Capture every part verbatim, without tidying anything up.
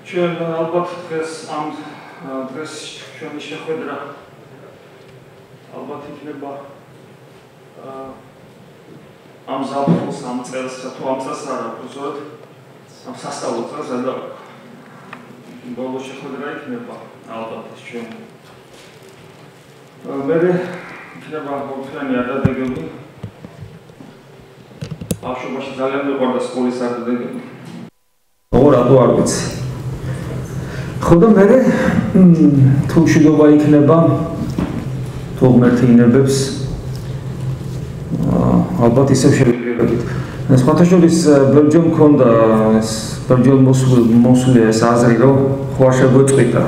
ჩვენ ალბათ დღეს ამ დღეს ჩვენი შეხვედრა ალბათ იქნება ამ ზაფხულს ამ წელს თუ ამ წელს არა უბრალოდ ამ სასწავლო წელს და ბოლო შეხვედრა იქნება ალბათ ეს ჩვენ მე იქნება ორთვიანი ადრედეგები ბავშვობაში ძალიან მეყვარდა სკოლის ადრედეგები ო რატო არ ვიცი ხო და მე თუ მშვიდობა იქნება თუ ღმერთი ინებებს ალბათ ისევ შევიდრებთ სხვათა შორის ბერჯომ მქონდა ეს ბერჯომ მოსვლია ეს აზრი რომ ხო არ შეგვეწყვიტა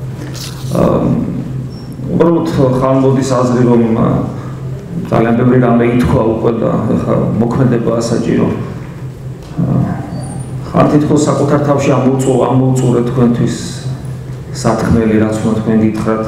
უბრალოდ ხან მოდის აზრი რომ ძალიან ბევრი რამე ითქვა უკვე და ეხლა მოქმედებაა საჭირო ხან თითქოს საკუთარ თავში ამოუწურე თქვენთვის სათქმელი რაც უნდა თქვენ გითხრათ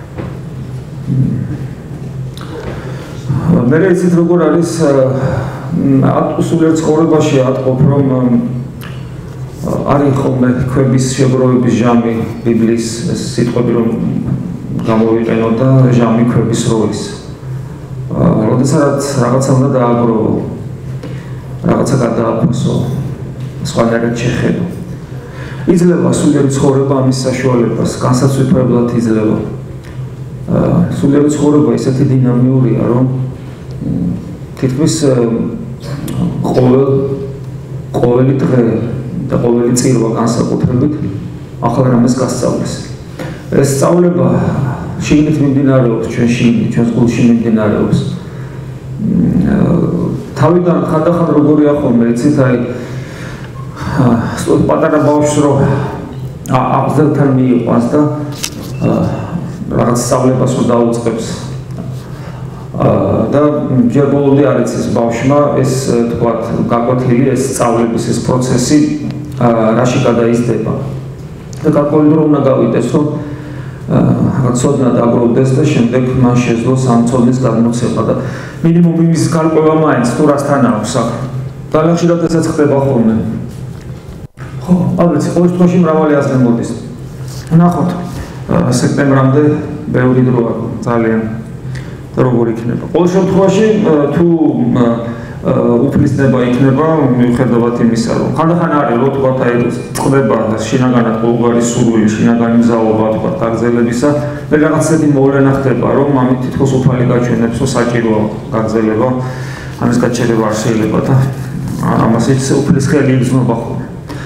მე იცით როგორ არის სულიერ ცხოვრებაში ატყობ რომ არის ხოლმე ქვების შეგროვების ჟამი ბიბლიის სიტყვები რომ გამოვიყენო და ჟამი ქვების როლის როდესაც რაღაცა უნდა დააგროვო რაღაცა გადააფასო სხვანაირად შეხედო იძლევა სულიერი ცხოვრება ამის საშუალებას განსაცვიფრებლად იძლევა სულიერი ცხოვრება ისეთი დინამიურია რომ თითქმის ყოველ ყოველი დღე და ყოველი წირვა განსაკუთრებით ახალ რამეს გასწავლეს ეს სწავლება შიგნით მიმდინარეობს ჩვენ შიგნით ჩვენს გულში მიმდინარეობს თავიდან ხანდახან როგორია ხოლმე იცით აი პატარა ბავშვს რომ აღზრდთან მიიყვანს და რაღაც სწავლებას რომ დაუწყებს და ჯერ ბოლომდე არ იცის ბავშვმა ეს თქვათ გაკვეთილი ეს სწავლების ეს პროცესი რაში გადაიზრდება და გარკვეული დრო უნდა გავიდეს რომ რაღაც ცოდნა დაგროვდეს და შემდეგ მან შეძლოს ამ ცოდნის გადმოცემა და მინიმუმ იმის გარკვევა მაინც თუ რასთან აქვს საქმე ძალიან ხშირად ესაც ხდება ხოლმე ხო ალბათ ყოველ შემთხვევაში მრავალი აზრი მოდის ნახოთ სექტემბრამდე ბევრი დროა ძალიან და როგორ იქნება ყოველ შემთხვევაში თუ უფლისნება იქნება მიუხედავად იმისა რომ ხანდახან არის რომ თქვათ აი წყდება შინაგანად ყოველგვარი სურვილი შინაგანი მზაობა თქვათ გაგრძელებისა და რაღაც ისეთი მოვლენა ხდება რომ ამით თითქოს უფალი გაჩვენებს რომ საჭიროა გაგრძელება ამის გაჩერება არ შეიძლება და ამას ის უფლის ხელი იგრძნობა ხოლმე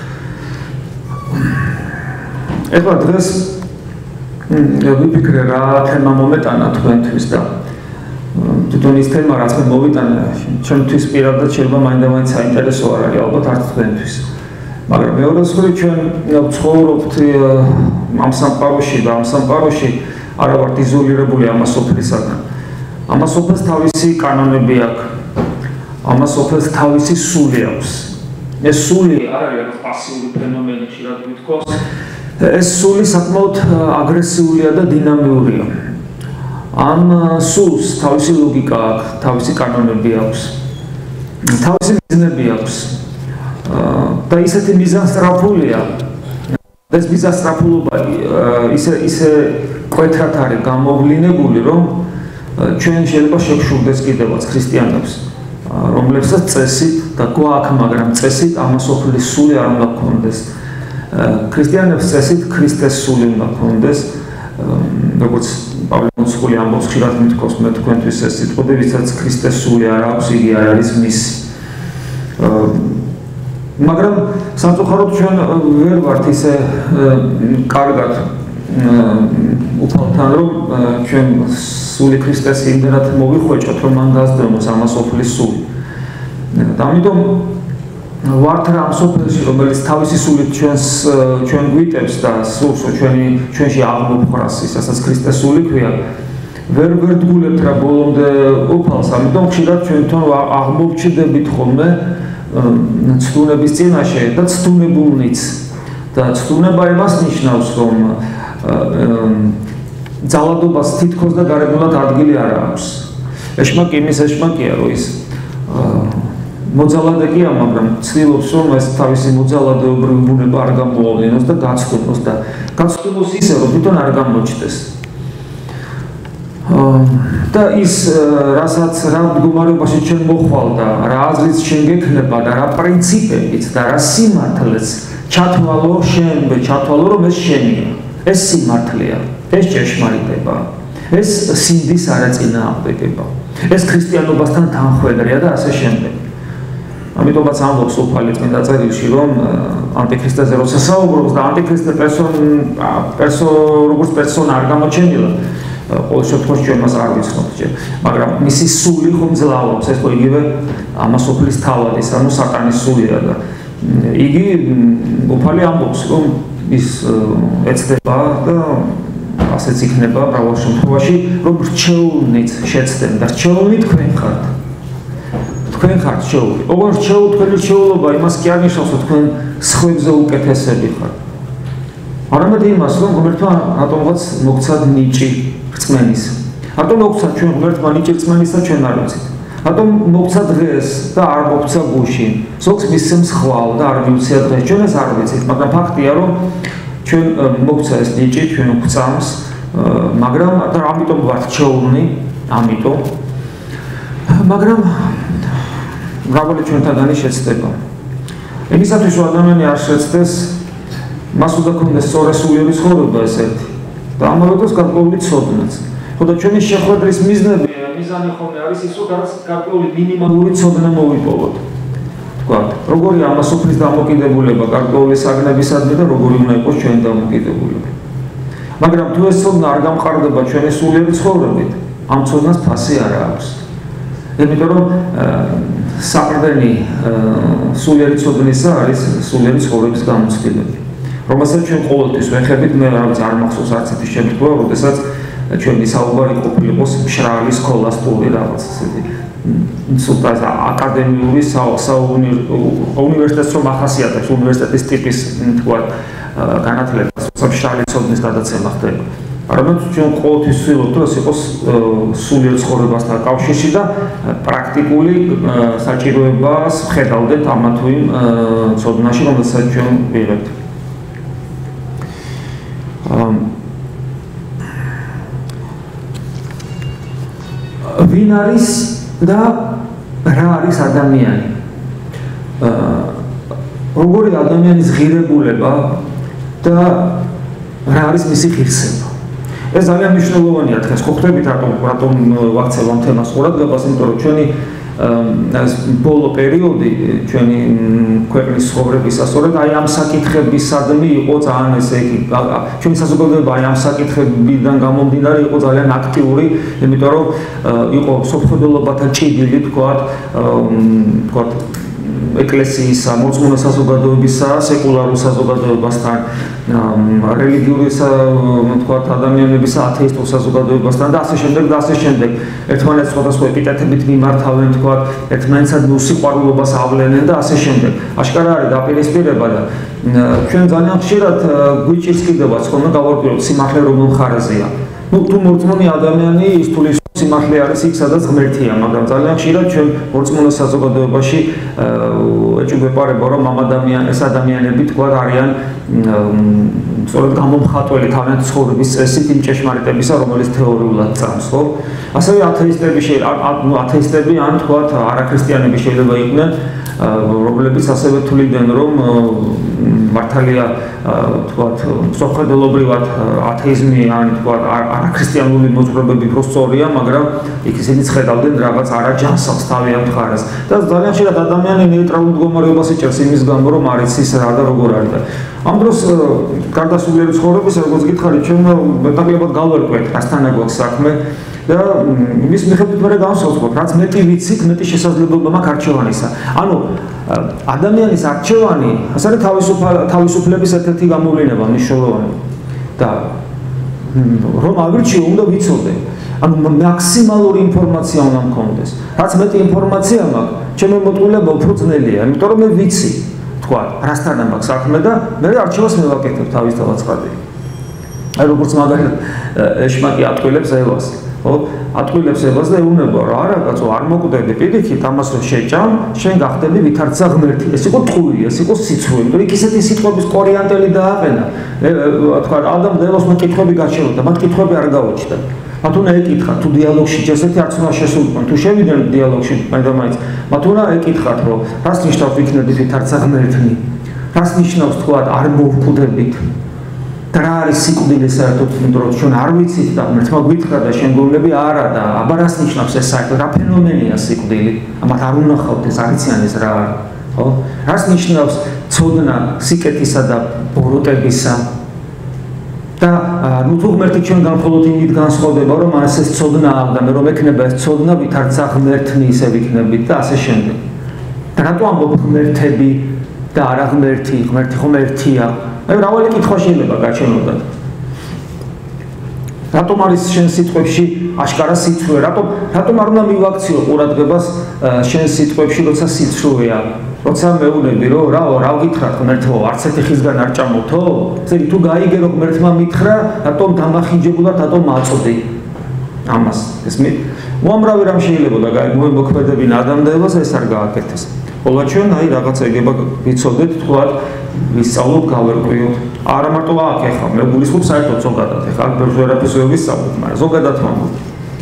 ეხლა დღეს ვიფიქრე რა თემა მომეტანა თქვენთვის და თვითონ ის თემა რაც მე მოვიტანე ჩემთვის პირადად შეიძლება მაინდა-მაინც საინტერესო არ არის ალბათ არც თქვენთვის მაგრამ მეორე მხრივ ჩვენ ვცხოვრობთ ამ სამყაროში და ამ სამყაროში არა ვართ იზოლირებული ამას სოფლისაგან ამას სოფელს თავისი კანონები აქვს ამას სოფელს თავისი სული აქვს ეს სული არ არის რაღაც პასიური ფენომენი ხშირად გითხოვს ეს სული საკმაოდ აგრესიულია და დინამიურია ამ სულს თავისი ლოგიკა აქვს, თავისი კანონები აქვს, თავისი მიზნები აქვს და ისეთი მიზანსწრაფულია და ეს მიზანსწრაფულობა ისე ისე კვეთრად არის გამოვლინებული, რომ ჩვენ შეიძლება შევშურდეს კიდევაც ქრისტიანებს, რომლებსაც წესით და გვაქვს, მაგრამ წესით ამასოფლის სული არ უნდა გქონდეს. ქრისტიანებს წესით ქრისტეს სული უნდა გქონდეს, როგორც პავლე მოციქული ამბობს ხშირად მithქოს მე თქვენთვის ეს სიტყვები, ვისაც ქრისტეს სული არ აქვს, იგი არ არის მისი. მაგრამ სამწუხაროდ ჩვენ ვერ ვართ ისე კარგად უფალთან, რომ ჩვენ სული ქრისტეს იმდენად მოვიხვეჭოთ, რომ მან დასდრომოს ამასოფლის სული. ამიტომ ვართ რა ამ სოფელში, რომელიც თავისი სულით ჩვენს ჩვენ გვიტებს და სულს ჩვენი ჩვენში აღმოფხვრას, ისაც ქრისტეს სული ქვია, ვერ ვერ დგულებთ რა ბოლომდე უფალს, ამიტომ ხშირად ჩვენ თვითონ აღმოვჩნდებით ხოლმე ცდუნების წინაშე და ცდუნებულნიც. და ცდუნება იმას ნიშნავს, რომ ძალადობას თითქოს და გარეგნულად ადგილი არ აქვს. ეშმაკი იმის ეშმაკია, რომ ის მოძალადეა, მაგრამ ცდილობს რომ ეს თავისი მოძალადეობრივი ბუნება არ გამოავლინოს და გაცვლოს და გაცვლოს ისე რომ თვითონ არ გამოჩნდეს. და ის რასაც რა მდგომარეობაში ჩვენ მოხვალ და რა აზრიც ჩვენ გექნება და რა პრინციპებით და რა სიმართლეც ჩათვალო შენ ჩათვალო რომ ეს შენია. ეს სიმართლეა, ეს ჭეშმარიტება, ეს სინდის არაწინააღმდეგება, ეს ქრისტიანობასთან თანხვედრია და ასე შემდეგ. ამიტომაც ამბობს უფალი წმინდა წერილში, რომ ანტიქრისტეზე როცა საუბრობს და ანტიქრისტე პერსონ პერსო როგორც პერსონა არ გამოჩენილა, ყოველ შემთხვევაში ჩვენ მას არ ვიცნობთ ჯერ, მაგრამ მისი სული ხომ ძლავობს, ეს ხო იგივე ამასოფლის თავადის, ანუ სატანის სულია და იგი უფალი ამბობს, რომ ის ეცდება და ასეც იქნება მრავალ შემთხვევაში, რომ რჩეულნიც შეცდენ და რჩეულნი თქვენ ხართ. თქვენ ხართ რჩეული. ოღონდ რჩეულ თქვენი რჩეულობა იმას კი არ ნიშნავს, რომ თქვენ სხვებზე უკეთესები ხართ. არამედ იმას, რომ ღმერთმა რატომღაც მოგცად ნიჭი რწმენის. რატომ მოგცა ჩვენ ღმერთმა ნიჭი რწმენის და ჩვენ არ ვიცით. რატომ მოგცა დღეს და არ მოგცა გუშინ. ზოგს მისცემს ხვალ და არ მივცია დღეს. ჩვენ ეს არ ვიცით, მაგრამ ფაქტია, რომ ჩვენ მოგცა ეს ნიჭი, ჩვენ გვწამს, მაგრამ და ამიტომ ვართ რჩეულნი, ამიტომ. მაგრამ მრავალი ჩვენთაგანი შეცდება. იმისათვის რომ ადამიანი არ შეცდეს, მას უნდა ქონდეს სწორესულიანი ცხოვრება ესეთი და ამავე დროს გარკვეული ცოდნაც. ხოდა ჩვენი შეხვედრის მიზნები, მიზანი ხომ არის ის, რომ გარკვეული მინიმალური ცოდნა მოვიპოვოთ. თქვა, როგორი ამასופლის დამოკიდებულება გარკვეული საგნებისადმი და როგორი უნდა იყოს ჩვენი დამოკიდებულება. მაგრამ თუ ეს ცოდნა არ გამყარდება ჩვენი სულიერი ცხოვრებით, ამ ცოდნას ფასი არ აქვს. იმიტომ რომ საყრდენი სულიერი ცოდნისა არის სულიერი ცხოვრების გამოცდილება. რომელსაც ჩვენ ყოველთვის ვეხებით, მე რაღაც არ მახსოვს არც ერთი შემთხვევა, როდესაც ჩვენი საუბარი ყოფილიყო მშრალი სქოლასტური რაღაც ესეთი სუპრაზა აკადემიური საუნივერსიტეტს რომ ახასიათებს უნივერსიტეტის ტიპის თქვა განათლებას, მშრალი ცოდნის გადაცემა ხდება. არამედ ჩვენ ყოველთვის ვცდილობთ, რომ ეს იყოს სულიერ ცხოვრებასთან კავშირში და პრაქტიკული საჭიროებას ხედავდეთ ამა თუ იმ ცოდნაში, რომელსაც ჩვენ ვიღებთ. ვინ არის და რა არის ადამიანი? როგორი ადამიანის ღირებულება და რა არის მისი ღირსება? ეს ძალიან მნიშვნელოვანია დღეს. ხო ხვდებით რატომ რატომ ვაქცევ ამ თემას ყურადღებას, იმიტომ რომ ჩვენი ეს ბოლო პერიოდი ჩვენი ქვეყნის ცხოვრებისა სწორედ აი ამ საკითხებისადმი იყო ძალიან ესე იგი ჩვენი საზოგადოება აი ამ საკითხებიდან გამომდინარე იყო ძალიან აქტიური, იმიტომ რომ იყო სოფხოდელობათა ჭიდილი თქვათ თქვათ ეკლესიისა, მოწმუნე საზოგადოებისა, სეკულარულ საზოგადოებასთან, რელიგიური თქვათ ადამიანებისა, ათეისტურ საზოგადოებასთან და ასე შემდეგ და ასე შემდეგ. ერთმანეთს სხვადასხვა ეპიტეტებით მიმართავენ, თქვათ, ერთმანეთსადმი უსიყვარულობას ავლენენ და ასე შემდეგ. აშკარა არის დაპირისპირება და ჩვენ ძალიან ხშირად გვიჭირს კიდევაც ხოლმე გავარკვიოთ სიმართლე რომელ მხარეზეა. ну თუ მოწმუნე ადამიანი ის თulis სიმართლე არის იქ სადაც ღმერთია, მაგრამ ძალიან ხშირად ჩვენ მოწმუნე საზოგადოებაში ეჭვბეპარება რომ ამ ადამიან ეს ადამიანები თქვა არიან სწორედ გამომხატველი თავიანთი ცხოვრების წესით იმ ჭეშმარიტებისა, რომელიც თეორიულად წამს, ხო? ასევე ათეისტები ანუ ათეისტები ან თქვა არაქრისტიანები შეიძლება იყვნენ, რომლებიც ასევე თვლიდნენ რომ მართალია თქვათ სოფხდელობრივად ათეიზმი ან თქვათ არაქრისტიანული მოძღვრებები პროსტორია, მაგრამ იქ ისინი ხედავდნენ რაღაც არაჯანსაღს თავიანთ მხარეს და ძალიან ხშირად ადამიანი ნეიტრალურ მდგომარეობას იჭერს იმის გამო რომ არ იცის რა და როგორ არის და ამ დროს გარდა სულიერი ცხოვრების როგორც გითხარით ჩვენ მეტაკლებად გავერკვეთ რასთან აქვს საქმე და მის მიხედვით მე განსაზღვროთ რაც მეტი ვიცით მეტი შესაძლებლობა მაქვს არჩევანისა. ანუ ადამიანის არჩევანი ასე არის თავისუფლების ერთ-ერთი გამოვლინება მნიშვნელოვანი და რომ აგვირჩიო უნდა ვიცოდე. ანუ მაქსიმალური ინფორმაცია უნდა მქონდეს. რაც მეტი ინფორმაცია მაქვს, ჩემი მოტყილება უფრო ძნელია, იმიტომ რომ მე ვიცი, თქვა, რასთან მაქვს საქმე და მე არჩევას მევაკეთებ თავისთავად ცხადია. აი როგორც მაგალითად ეშმაკი ატყილებს ევას, ხო? ატყილებს ებას და ეუბნება რა არა კაცო არ მოკვდები პირიქით ამას რომ შეჭამ შენ გახდები ვითარცა ღმერთი ეს იყო ტყუილი ეს იყო სიცრუე იმიტომ იქ ისეთი სიტყვების კორიანტელი დააყენა თქვა ადამ და ევას მოკითხები გაჩერდა მათ კითხვები არ გაუჩნდა მათ უნდა ეკითხათ თუ დიალოგში ესეთი არც უნდა შესულიყვნენ თუ შევიდნენ დიალოგში მაინც მათ უნდა ეკითხათ რომ რას ნიშნავს იქნებით ვითარცა ღმერთი რას ნიშნავს თქვა არ მოვკვდებით და რა არის სიკვდილი საერთოდ იმიტომ რომ ჩვენ არ ვიცით და ღმერთმა გვითხრა და შენ გულები არა და აბა რას ნიშნავს ეს საერთოდ რა ფენომენია სიკვდილი ამათ არ უნახავთ ეს არიციან ეს რა არის ხო რას ნიშნავს ცოდნა სიკეთისა და ბოროტებისა და ნუ თუ ღმერთი ჩვენგან მხოლოდ იმით განსხვავდება რომ მას ეს ცოდნა აქვს და რომ ექნება ეს ცოდნა ვითარცა ღმერთნი ისე ვიქნებით და ასე შემდეგ და რატო ამბობ ღმერთები და არა ღმერთი ღმერთი ხომ ერთია აი მრავალი კითხვა შეიძლება გაჩვენოდათ რატომ არის შენ სიტყვებში აშკარა სიცრუე რატომ რატომ არ უნდა მივაქციო ყურადღებას შენ სიტყვებში როცა სიცრუეა როცა მეუბნები რომ რა რა გითხრათ ღმერთო არც ერთი ხისგან არ ჭამოთო წელი თუ გაიგერო ღმერთმა მითხრა რატომ დამახინჯებულად რატომ მაწოდი ამას ესმით უამრავი რამ შეიძლება და მოქმედებინა ადამიანს ეს არ გააკეთეს ხოლო ჩვენ აი რაღაცა ეგება ვიცოდეთ თქვა ვისწავლოთ გავერკვიოთ არა მარტო აქ ეხლა მე გულისხმობ საერთოდ ზოგადად ეხლა ბევრ ვერაფერს ვისწავლოთ მაგრამ ზოგადად ვამბობ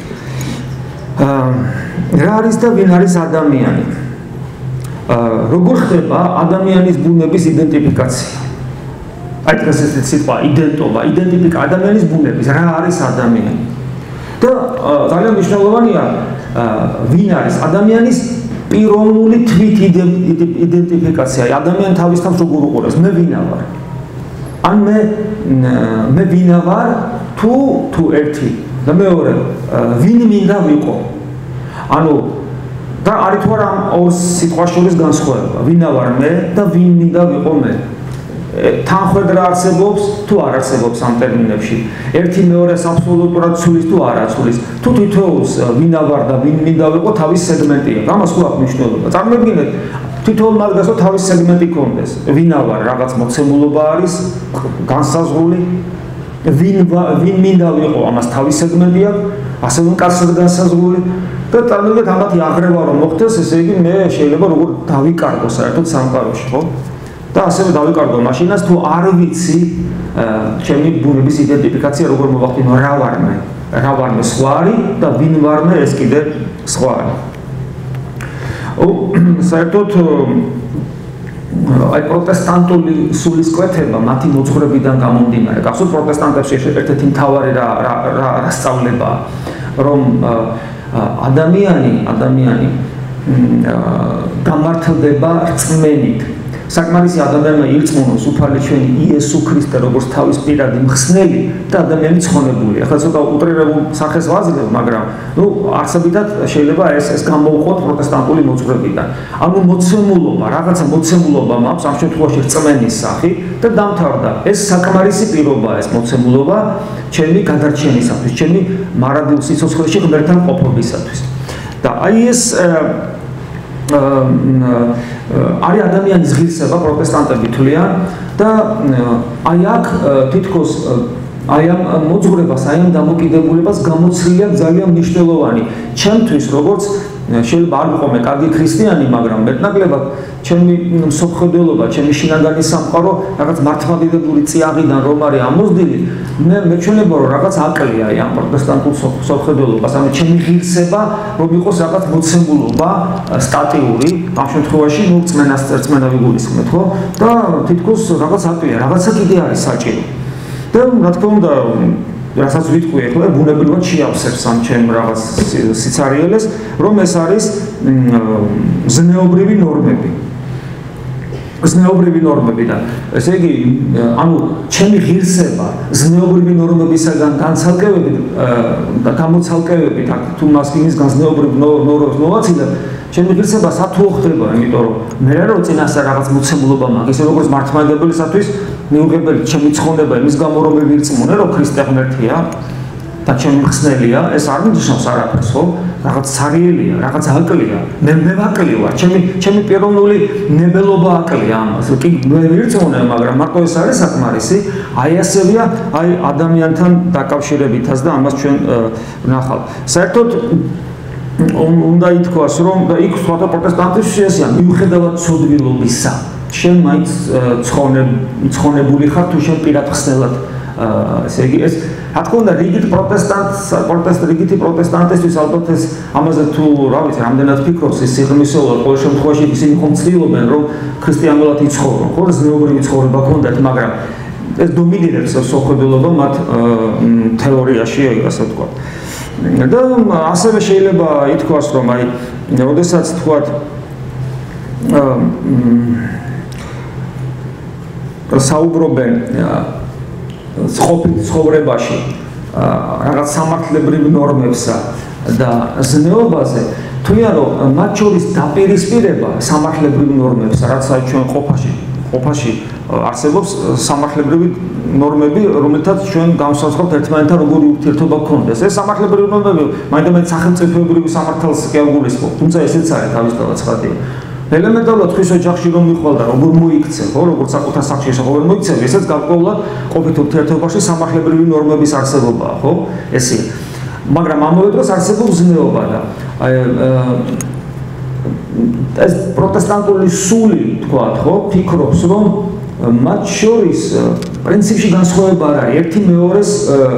რა არის და ვინ არის ადამიანი როგორ ხდება ადამიანის ბუნების იდენტიფიკაცია აი დღეს ეს სიტყვა იდენტობა იდენტიფიკა ადამიანის ბუნების რა არის ადამიანი და ძალიან მნიშვნელოვანია ვინ არის ადამიანის პიროვნული თვით იდენტიფიკაცია ადამიანი თავის თავს როგორ უყურებს მე ვინა ვარ ან მე მე ვინა ვარ თუ თუ ერთი და მეორე ვინ მინდა ვიყო ანუ და არის თუ არა ორ სიტყვას შორის განსხვავება ვინა ვარ მე და ვინ მინდა ვიყო მე თანხვედრა არსებობს თუ არ არსებობს ამ ტერმინებში ერთი მეორეს აბსოლუტურად ცulis თუ არ აცulis თუ თითოეულს ვინა ვარ და ვინ მინდა ვიყო თავის სეგმენტი აქვს ამას ხო აქვს მნიშვნელობა წარმოგიდგენთ თითოეულ მაგას თავის სეგმენტი კონდეს ვინა ვარ რაღაც მოცემულობა არის განსაზღვრული ვინ ვინ მინდა ვიყო ამას თავის სეგმენტი აქვს ასე უკაცრად განსაზღვრული და წარმოგიდგენთ ამათი აღრევა რომ მოხდეს ესე იგი მე შეიძლება როგორ დავიკარგო საერთოდ სამყაროში ხო და ასევე დავიკარგო მაშინას თუ არ ვიცი ჩემი ბუნების იდენტიფიკაცია როგორ მოვახდინო რა ვარ მე რა ვარ მე სხვა არის და ვინ ვარ მე ეს კიდე სხვა არის საერთოდ აი პროტესტანტული სულისკვეთება მათი მოძღვრებიდან გამომდინარე გახსოვთ პროტესტანტებში ერთ-ერთი მთავარი რა რა რა სწავლება რომ ადამიანი ადამიანი გამართლდება რწმენით საკმარისი ადამიანმა ირწმუნოს უფალი ჩვენი იესო ქრისტე როგორც თავის პირადი მხსნელი და ადამიანი ცხონებულია. ახლა ცოტა უტრირებულ სახეს ვაძლევ, მაგრამ ნუ არსებითად შეიძლება ეს ეს გამოვყოთ პროტესტანტული მოძღვრებიდან. ანუ მოცემულობა, რაღაცა მოცემულობა მაქვს ამ შემთხვევაში რწმენის სახით და დამთავრდა. ეს საკმარისი პირობაა ეს მოცემულობა ჩემი გადარჩენისათვის, ჩემი მარადილ სიცოცხლეში ღმერთთან ყოფობისათვის. და აი ეს არის ადამიანის ღირსება პროტესტანტები თვლიან და აი აქ თითქოს აი ამ მოძღვრებას, აი ამ დამოკიდებულებას გამოცილია ძალიან მნიშვნელოვანი ჩემთვის როგორც შეიძლება არ ვიყო მე კარგი ქრისტიანი, მაგრამ მეტნაკლებად ჩემი მსოფლმხედველობა, ჩემი შინაგანი სამყარო რაღაც მართლმადიდებლური წიაღიდან რომ არის ამოსდილი, მე მეჩვენება რომ რაღაც აკლია აი ამ პროტესტანტულ მსოფლმხედველობას, ანუ ჩემი ღირსება რომ იყოს რაღაც მოცემულობა სტატიური, ამ შემთხვევაში ნუ წმენას წმენა ვიგულისხმეთ, ხო? და თითქოს რაღაც აკლია, რაღაცა კიდე არის საჭირო. და რა თქმა უნდა რასაც ვიტყვი ახლა ბუნებრივად შეავსებს ამ ჩემ რაღაც სიცარიელეს, რომ ეს არის ზნეობრივი ნორმები. ზნეობრივი ნორმები და ესე იგი, ანუ ჩემი ღირსება ზნეობრივი ნორმებისაგან განცალკევებით და გამოცალკევებით, თუ მას იმისგან ზნეობრივ ნორმებს მოვაცილებ, ჩემი ღირსება სათუო ხდება, იმიტომ რომ მე რა წინასწარ რაღაც მოცემულობა მაქვს, ისე როგორც მართლმადიდებელისათვის მიუღებელი ჩემი ცხონება იმის გამო რომ ვირწმუნე რომ ქრისტე ღმერთია და ჩემი ხსნელია, ეს არ ნიშნავს არაფერს, ხო? რაღაც სარიელია, რაღაც აკლია. მე მე აკლი ვარ, ჩემი ჩემი პიროვნული ნებელობა აკლია ამას. კი ვირწმუნე, მაგრამ მარტო ეს არის საკმარისი. აი ასევია, აი ადამიანთან დაკავშირებითაც და ამას ჩვენ ვნახავთ. საერთოდ უნდა ითქვას, რომ და იქ სხვათა პროტესტანტების შეესია მიუხედავად ცოდვილობისა. შენ მაინც ცხონებული ხარ თუ შენ პირად ხსნელად ესე იგი ეს რა თქმა უნდა რიგით პროტესტანტს პროტესტ რიგითი პროტესტანტისთვის ალბათ ეს ამაზე თუ რა ვიცი რამდენად ფიქრობს ის სიღრმისეულად ყოველ შემთხვევაში ისინი ხომ ცდილობენ რომ ქრისტიანულად იცხოვრონ ხო ზნეობრივი ცხოვრება ქონდათ მაგრამ ეს დომინირებს სოხობილობა მათ თეორიაში ასე ვთქვათ და ასევე შეიძლება ითქვას რომ აი როდესაც თქვათ საუბრობენ ცხოვრებაში რაღაც სამართლებრივ ნორმებსა და ზნეობაზე თვლიან რომ მათ შორის დაპირისპირება სამართლებრივ ნორმებსა რაც ჩვენ ყოფაში ყოფაში არსებობს სამართლებრივი ნორმები რომელთაც ჩვენ განსაზღვრავთ ერთმანეთთან როგორი ურთიერთობა გქონდეს ეს სამართლებრივი ნორმები მაინდამაინც სახელმწიფოებრივი სამართალს კი აღგულისხმობ თუმცა ესეც არის თავისთავად ცხადია ელემენტარულად ხვის ოჯახში რომ მიხვალ და როგორ მოიქცე, ხო, როგორ საკუთარ სახში როგორ მოიქცე, ესეც გარკვეულად ყოფით ურთიერთობაში სამართლებრივი ნორმების არსებობაა, ხო? ესეა. მაგრამ ამავე დროს არსებობს ზნეობა და აი ეს პროტესტანტული სული, თქვათ, ხო, ფიქრობს, რომ მათ შორის პრინციპში განსხვავება არ არის, ერთი მეორეს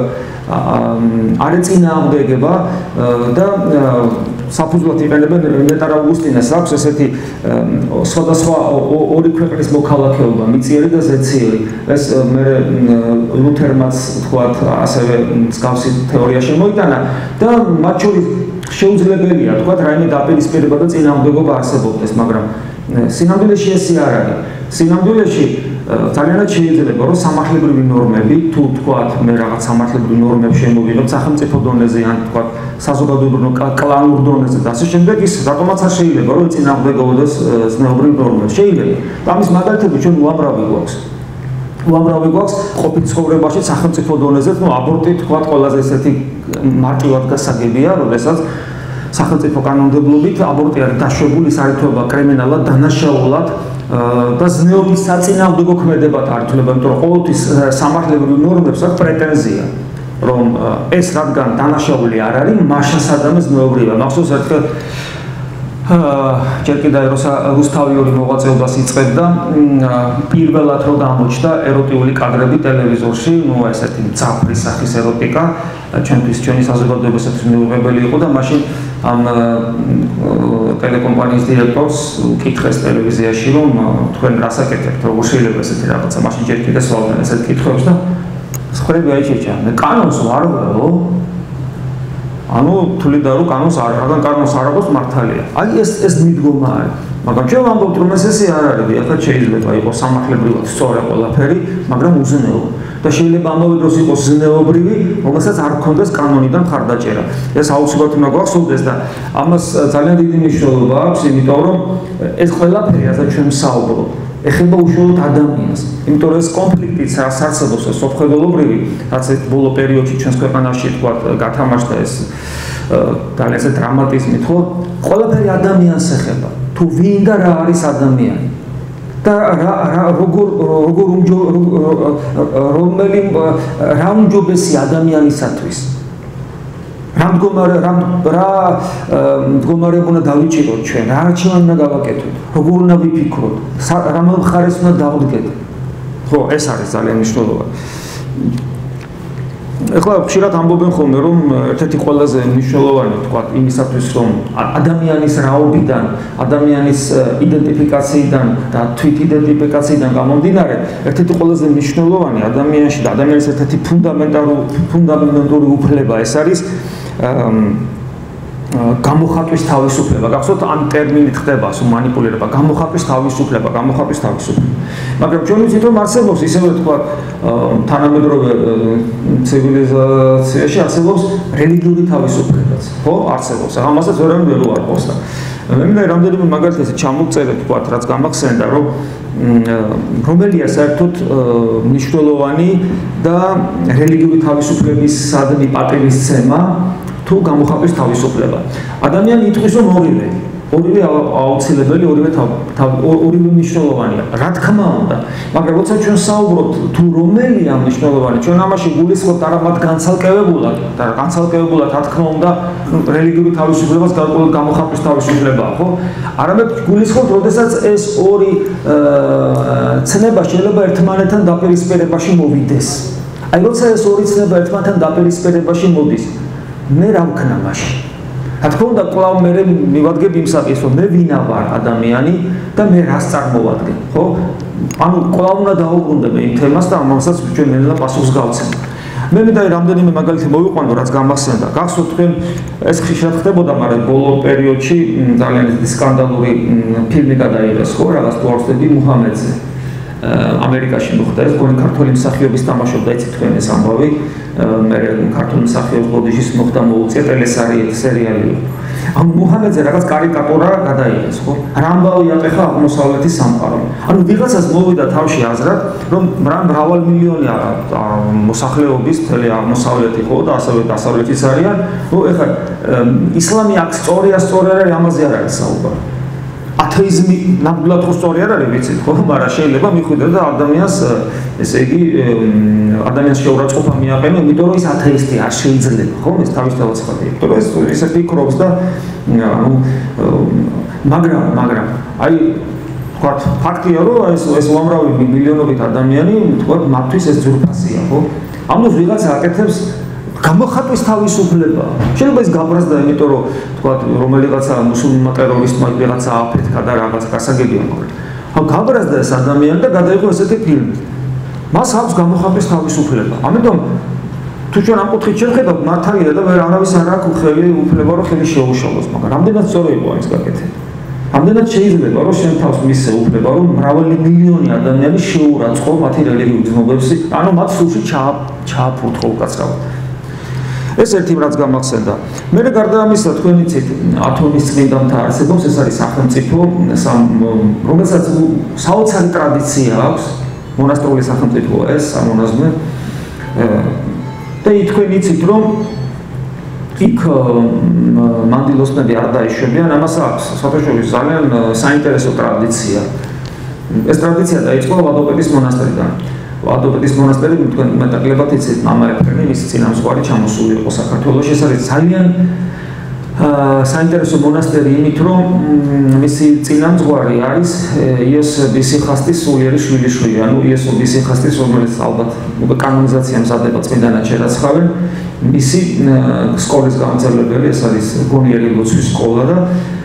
არ ეწინააღმდეგება და საფუძვლად იყენებენ ნეტარ ავგუსტინეს აქვს ესეთი სხვადასხვა ორი ქვეყნის მოქალაქეობა მიწიერი და ზეციერი ეს მე ლუთერმაც თქვათ ასევე მსგავსი თეორია შემოიტანა და მათ შორის შეუძლებელია თქვათ რაიმე დაპირისპირება და წინააღმდეგობა არსებობდეს მაგრამ სინამდვილეში ესე არ არის სინამდვილეში ძალიანად შეიძლება რომ სამართლებრივი ნორმები თუ თქვათ მე რაღაც სამართლებრივი ნორმები შემოვიღებ სახელმწიფო დონეზე ან თქვათ საზოგადოებრივ კლანურ დონეზე და ასე შემდეგ ის რატომაც არ შეიძლება რომ წინააღმდეგობდეს ზნეობრივ ნორმებს შეიძლება და ამის მაგალითები ჩვენ უამრავი გვაქვს უამრავი გვაქვს ყოფით ცხოვრებაში სახელმწიფო დონეზე ну აბორტი თქვათ ყველაზე ესეთი მარტივად გასაგებია როდესაც სახელმწიფო კანონმდებლობით აბორტი არის დაშვებული საერთოება კრიმინალად დანაშაულად და ზნეობის საწინააღმდეგო ქმედებად არ ითვლება, იმიტომ რომ ყოველთვის სამართლებრივ ნორმებს აქვს პრეტენზია, რომ ეს რადგან დანაშაული არ არის, მაშინ სადამე ზნეობრივია. მახსოვს ერთხელ ჯერ კიდევ რუსთავიური მოღვაწეობას იწყებდა, პირველად რო გამოჩნდა ეროტიული კადრები ტელევიზორში, ну ესეთი მძაფრი სახის ეროტიკა, ჩვენთვის ჩვენი საზოგადოებისათვის მიუღებელი იყო და მაშინ ამ ტელეკომპანიის დირექტორს კითხეს ტელევიზიაში, რომ თქვენ რას აკეთებთ, როგორ შეიძლება ესეთი რაღაცა, მაშინ ჯერ კიდევ სვავდნენ ესეთ კითხვებს და ხრები აიჭირჭა, მე კანონს ვარ ვერო ანუ თვლიდა რომ კანონს არ რადგან კანონს არ აქვს მართალია. აი ეს ეს მიდგომა არის. მაგრამ ჩვენ ვამბობთ რომ ეს ესე არ არის, ახლა შეიძლება იყოს სამართლებრივად სწორი ყველაფერი, მაგრამ უზნეო. და შეიძლება ამავე დროს იყოს ზნეობრივი, რომელსაც არ გქონდეს კანონიდან მხარდაჭერა. ეს აუცილებლად უნდა გვახსოვდეს და ამას ძალიან დიდი მნიშვნელობა აქვს, იმიტომ რომ ეს ყველაფერი, რასაც ჩვენ ვსაუბრობ, ეხება უშუალოდ ადამიანს. იმიტომ რომ ეს კონფლიქტიც რაც არსებობს სოფხედელობრივი, რაც ეს ბოლო პერიოდში ჩვენს ქვეყანაში თქვა გათამაშდა ეს ძალიან დრამატიზმით, ხო? ყველაფერი ადამიანს ეხება. თუ ვინ და რა არის ადამიანი? და რა როგორ როგორ რომელი რა უმჯობესი ადამიანისათვის? რა მდგომარე რა რა მდგომარეობა უნდა დავიჭიროთ ჩვენ? რა არჩევანი უნდა გავაკეთოთ? როგორ უნდა ვიფიქროთ? რა მხარეს უნდა დავდგეთ? ხო, ეს არის ძალიან მნიშვნელოვანი. ეხლა ხშირად ამბობენ ხოლმე რომ ერთ-ერთი ყველაზე მნიშვნელოვანი თქვა იმისათვის რომ ადამიანის რაობიდან, ადამიანის იდენტიფიკაციიდან და თვით იდენტიფიკაციიდან გამომდინარე, ერთ-ერთი ყველაზე მნიშვნელოვანი ადამიანში და ადამიანის ერთ-ერთი ფუნდამენტალური ფუნდამენტური უფლება ეს არის გამოხატვის თავისუფლება. გახსოვთ ამ ტერმინით ხდება სულ მანიპულირება, გამოხატვის თავისუფლება, გამოხატვის თავისუფლება. მაგრამ ჩვენ ვიცით რომ არსებობს ისევე თქვა თანამედროვე ცივილიზაციაში არსებობს რელიგიური თავისუფლებაც, ხო? არსებობს. ამასაც ვერავინ ვერ უარყოფს და მე მინდა რამდენიმე მაგალითად ჩამოვწერე თქვათ, რაც გამახსენდა, რომ რომელია საერთოდ მნიშვნელოვანი და რელიგიური თავისუფლებისადმი პატივისცემა თუ გამოხატვის თავისუფლება. ადამიანი იტყვის, რომ ორივე ორივე აუცილებელი, ორივე ორივე მნიშვნელოვანია. რა თქმა უნდა, მაგრამ როცა ჩვენ საუბრობთ თუ რომელია მნიშვნელოვანი, ჩვენ ამაში გულისხმობთ არა მათ განცალკევებულად და განცალკევებულად რა თქმა უნდა რელიგიური თავისუფლებას გარკვეული გამოხატვის თავისუფლებაა, ხო? არამედ გულისხმობთ, როდესაც ეს ორი ცნება შეიძლება ერთმანეთთან დაპირისპირებაში მოვიდეს. აი, როცა ეს ორი ცნება ერთმანეთთან დაპირისპირებაში მოდის, მე რა ვქნა მაშინ? რა თქმა უნდა, კვლავ მე მივადგებ იმ საკითხს, რომ მე ვინა ვარ ადამიანი და მე რას წარმოვადგენ, ხო? ანუ კვლავ უნდა დავუბრუნდები იმ თემას და ამასაც ჩვენ ნელა პასუხს გავცემ. მე მინდა რამდენიმე მაგალითი მოვიყვანო, რაც გამახსენდა. გახსოვთ თქვენ ეს ხშირად ხდებოდა, მაგრამ ბოლო პერიოდში ძალიან სკანდალური ფილმი გადაიღეს, ხო, რაღაც თუ არ ვცდები მუჰამედზე. ამერიკაში მოხდა ეს, გონი ქართული მსახიობის თამაშობდა, იცით თქვენ ეს ამბავი. მე ქართული მსახიობის ბოდიშის მოხდა მოუწია ტელესერიალი. ამ მუჰამედზე რაღაც კარიკატურა გადაიღეს, ხო? რა ამბავი ატეხა აღმოსავლეთის სამყარო. ანუ ვიღაცას მოვიდა თავში აზრად, რომ მრავალ მილიონი მოსახლეობის მთელი აღმოსავლეთი ხო და ასევე დასავლეთის არიან. ნუ ეხლა ისლამი აქ სწორია, სწორი არ არის, ამაზე არ არის საუბარი. ათეიზმი ნამდვილად ხო სწორი არ არის, ვიცით, ხო? მაგრამ შეიძლება მიხვიდე და ადამიანს, ესე იგი, ადამიანს შეურაცხყოფა მიაყენო, იმიტომ რომ ის ათეისტი არ შეიძლება, ხო? ეს თავისთავად ცხადია. იმიტომ რომ ეს ისე ფიქრობს და ანუ მაგრამ, მაგრამ აი თქვათ, ფაქტია, რომ ეს ეს უამრავი მილიონობით ადამიანი, თქვათ, მათთვის ეს ძვირფასია, ხო? ამას ვიღაცა აკეთებს გამოხატვის თავისუფლება. შეიძლება ის გაბრაზდა, იმიტომ რომ თქვათ, რომელიღაცა მუსულმანმა ტერორისტმა ვიღაცა აფეთქა და რაღაც გასაგებია, მაგრამ ამ გაბრაზდა ეს ადამიანი და გადაიღო ესეთი ფილმი. მას აქვს გამოხატვის თავისუფლება. ამიტომ თუ ჩვენ ამ კუთხით შევხედავთ, მართალია და ვერ არავის არ აქვს ხელი უფლება, რომ ხელი შეუშალოს, მაგრამ რამდენად სწორი იყო ის გაკეთება. რამდენად შეიძლება, რომ შენ თავს მისცე უფლება, რომ მრავალი მილიონი ადამიანი შეურაცხო მათი რელიგიურ ცნობებს, ანუ მათ სულში ჩააფურთხო უკაცრავად. ეს ერთი რაც გამახსენდა. მე გარდა ამისა, თქვენ იცით, ათონის წმინდანთა არსებობს, ეს არის სახელმწიფო, რომელსაც საოცარი ტრადიცია აქვს, მონასტრული სახელმწიფოა ეს, სამონაზმე. და თქვენ იცით, რომ იქ მანდილოსნები არ დაიშვებიან, ამას აქვს საერთაშორისო ძალიან საინტერესო ტრადიცია. ეს ტრადიცია დაიწყო ვადოპედის მონასტრიდან. ვადოპედის მონასტერი, თქვენ მეტაკლებად იცით, მამა ეფრემი მისი წინამძღვარი ჩამოსული იყო საქართველოში. ეს არის ძალიან საინტერესო მონასტერი იმით, რომ მისი წინამძღვარი არის იოსები სიხასტის სულიერი შვილიშვილი, ანუ იოსები სიხასტის, რომელიც ალბათ კანონიზაცია მზადება წმინდანად შერაცხავენ, მისი სკოლის გამგზავრებელი, ეს არის გონიერი ლოცვის სკოლა და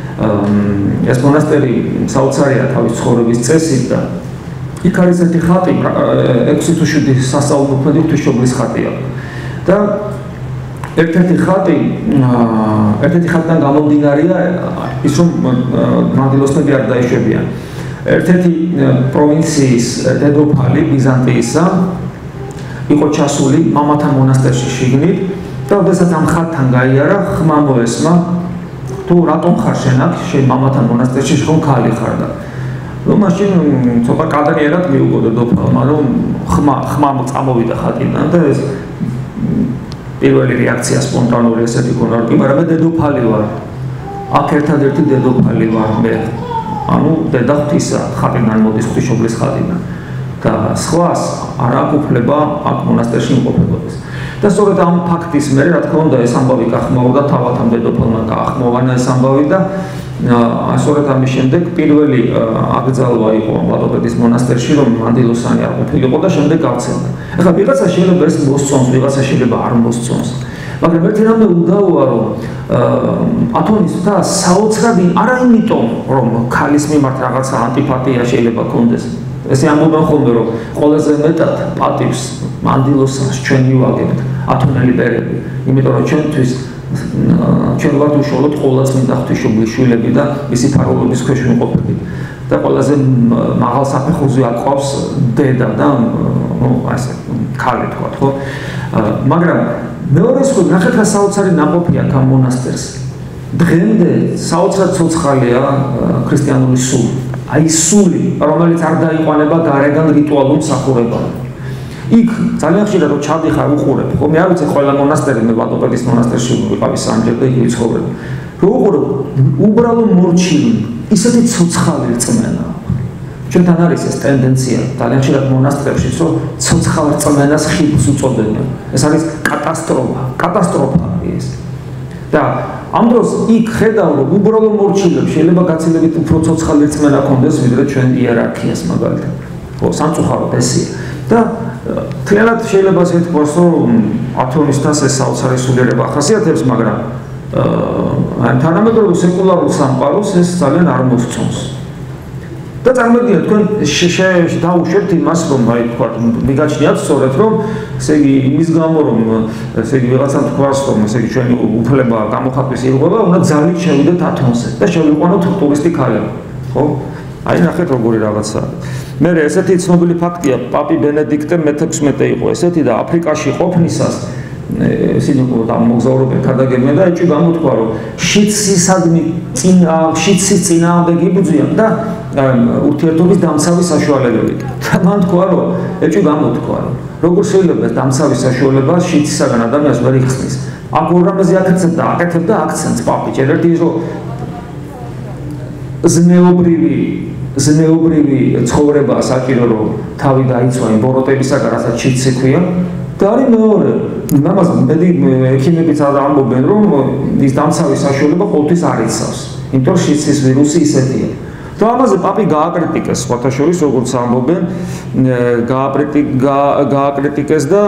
ეს მონასტერი საოცარია თავის ცხოვრების წესით და იქ არის ერთი ხატი, ექვსი თუ შვიდი სასწაულმოქმედი ღვთისმშობლის ხატია. და ერთ-ერთი ხატი, ერთ-ერთი ხატიდან გამომდინარეა ის, რომ მანდილოსნები არ დაიშვებიან. ერთ-ერთი პროვინციის დედოფალი ბიზანტიისა იყო ჩასული მამათა მონასტერში შიგნით და როდესაც ამ ხატთან გაიარა, ხმა მოესმა, თუ რატომ ხარ შენ აქ, შენ მამათა მონასტერში ხომ ქალი ხარ და ну машин ცოტა კადრიერად მიუგო დედოფალმა, რომ ხმა ხმა წამოვიდა ხატიდან და ეს პირველი რეაქცია სპონტანური ესეთი ქონა, რომ მაგრამ მე დედოფალი ვარ. აქ ერთადერთი დედოფალი ვარ მე. ანუ დედა ღვთისა ხატიდან მოდის, ღვთისმშობლის ხატიდან. და სხვას არ აქვს უფლება აქ მონასტერში იმყოფებოდეს. და სწორედ ამ ფაქტის მერე, რა თქმა უნდა, ეს ამბავი გახმოვდა თავად დედოფალმა გაახმოვანა ეს ამბავი და სწორედ ამის შემდეგ პირველი აკრძალვა იყო ვადოპედის მონასტერში, რომ მანდილოსანი არ ყოფილიყო და შემდეგ გავცემდა. ეხლა ვიღაცა შეიძლება ეს მოსწონს, ვიღაცა შეიძლება არ მოსწონს. მაგრამ ერთი რამე უდავოა, რომ ათონის და საოცრად არა იმიტომ, რომ ქალის მიმართ რაღაცა ანტიპათია შეიძლება ქონდეს. ესე ამბობენ ხოლმე, რომ ყველაზე მეტად პატივს მანდილოსანს ჩვენ მივაგებთ ათონელი ბერები, იმიტომ რომ ჩვენთვის ჩვენ ვართ უშუალოდ ყოვლადწმინდა ღვთისმშობლის შვილები და მისი ფარველობის ქვეშ ვიმყოფები. და ყველაზე მაღალ საფეხურზე აყვავს დედა და ნუ ასე ქალი თქვა, ხო? მაგრამ მეორე მხრივ ნახეთ რა საოცარი ნაყოფი აქვს ამ მონასტერს. დღემდე საოცრად ცოცხალია ქრისტიანული სული. Აი სული, რომელიც არ დაიყვანება გარეგან რიტუალურ მსახურებად. იქ ძალიან ხშირად რო ჩადიხარ უყურებ, ხო მე არ ვიცი ყველა მონასტერი მე ვადოპედის მონასტერში ვიყავი სამჯერ და იქ ვიცხოვრობ. რო უყურებ, უბრალო მორჩილი, ისეთი ცოცხალი რწმენა. ჩვენთან არის ეს ტენდენცია ძალიან ხშირად მონასტრებში, რომ ცოცხალ რწმენას ხიბლს უწოდებენ. ეს არის კატასტროფა, კატასტროფა არის. და ამ დროს იქ ხედავ რომ უბრალო მორჩილებს შეიძლება გაცილებით უფრო ცოცხალი რწმენა ქონდეს ვიდრე ჩვენ იერარქიას მაგალითად. ხო, სამწუხაროდ ესეა. და თლიანად შეიძლება ასე თქვას რომ ათონისთას ეს საოცარი სულიერება ახასიათებს, მაგრამ აა თანამედროვე სეკულარულ სამყაროს ეს ძალიან არ მოსწონს. და წარმოგიდგენთ თქვენ დაუშვებთ იმას რომ აი თქვა მიგაჩნიათ სწორედ რომ ესე იგი იმის გამო რომ ესე იგი ვიღაცამ თქვას რომ ესე იგი ჩვენი უფლება გამოხატვის იღება უნდა ძალით შევიდეთ ათონზე და შევიყვანოთ ტურისტი ქალები ხო აი ნახეთ როგორი რაღაცაა მე ესეთი ცნობილი ფაქტია პაპი ბენედიქტე მეთექვსმეტე იყო ესეთი და აფრიკაში ყოფნისას ისინი მოგზაურობენ ქადაგებდნენ და ეჭვი გამოთქვა რომ შიცისადმი წინა შიცის წინააღმდეგი იბრძვიან და ურთიერთობის დამცავი საშუალებებით და მან თქვა რომ ეჭვი გამოთქვა რომ როგორ შეიძლება დამცავი საშუალება შიცისაგან ადამიანს ვერ იხსნის აქ ორამაზე აკეთებდა აკეთებდა აქცენტს პაპი ერთ ის რომ ზნეობრივი ზნეობრივი ცხოვრება საჭირო რომ თავი დაიცვა იმ ბოროტებისაგან რასაც შიცი ქვია და არის მეორე ამას მედი ექიმებიც ამბობენ რომ ის დამცავი საშუალება ყოველთვის არ იცავს იმიტომ რომ შიცის ვირუსი ისეთია და ამაზე პაპი გააკრიტიკეს სხვათა შორის როგორც ამბობენ გააკრიტიკეს და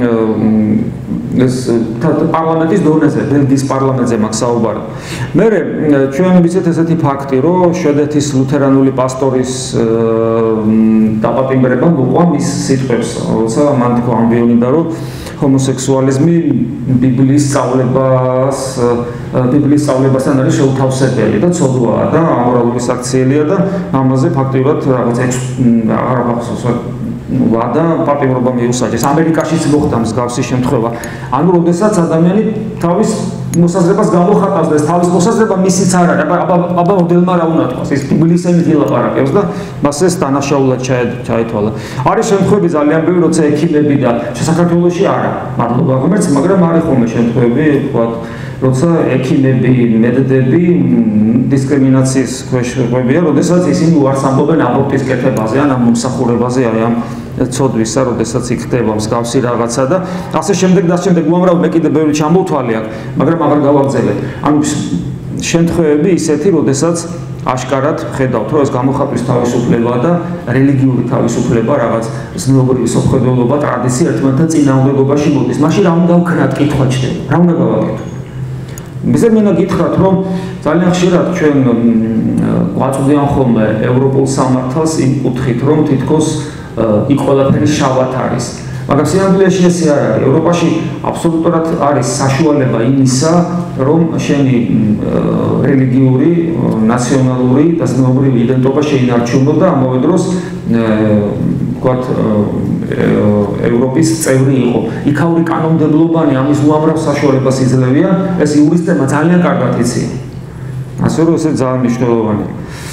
ეს პარლამენტის დონეზე ბელგიის პარლამენტზე მაქვს საუბარი მე ჩვენ ვიცით ესეთი ფაქტი რომ შვედეთის ლუთერანული პასტორის დაპატიმრება მოყვა მის სიტყვებს როცა მან თქვა ამბიონიდა რომ ჰომოსექსუალიზმი ბიბლიის სწავლებას ბიბლიის სწავლებასთან არის შეუთავსებელი და ცოდვაა და ამორალური საქციელია და ამაზე ფაქტობრივად რაღაც აღარ მახსოვს ვადა პატიმრობა მიუსაჯეს ამერიკაშიც მოხდა მსგავსი შემთხვევა ანუ როდესაც ადამიანი თავის მოსაზრებას გამოხატავს და ეს თავის მოსაზრება მისიც არ არის აბა აბა მოდელმა რა უნდა თქვას ის ბიბლიის ემით ილაპარაკებს და მას ეს დანაშაულად ჩაეთვალა არის შემთხვევები ძალიან ბევრი როცა ექიმები და საქართველოში არა მადლობა ღმერთს მაგრამ არის ხოლმე შემთხვევები ვთქვათ როცა ექიმები მედდები დისკრიმინაციის ქვეშ ყვებიან როდესაც ისინი უარს ამბობენ აბორტის კეთებაზე ან ამ მომსახურებაზე აი ამ ცოდვისა როდესაც იქნება მსგავსი რაღაცა და ასე შემდეგ და შემდეგ უამრავ მე კიდე ბევრი ჩამოვთვალე აქ მაგრამ აღარ გავაგზავნე ანუ შემთხვევები ისეთი როდესაც აშკარად ხედავთ რომ ეს გამოხატვის თავისუფლება და რელიგიური თავისუფლება რაღაც ზნეობრივი სოფხედელობა ტრადიცია ერთმანეთთან წინააღმდეგობაში მოდის მაშინ რა უნდა ვქნათ კითხვა ჩდება რა უნდა გავაკეთოთ მისე მინდა გითხრათ რომ ძალიან ხშირად ჩვენ გვაწვდიან ხოლმე ევროპულ სამართალს იმ კუთხით რომ თითქოს იქ ყველაფერი შავად არის მაგრამ სინამდვილეში ესე არ არის ევროპაში აბსოლუტურად არის საშუალება იმისა რომ შენი რელიგიური ნაციონალური და ზნეობრივი იდენტობა შეინარჩუნო და ამავე დროს ვთქვათ ევროპის წევრი იყო იქაური კანონმდებლობანი ამის უამრავ საშუალებას იძლევია ეს იურისტებმა ძალიან კარგად იციან ასე რომ ეს ძალიან მნიშვნელოვანია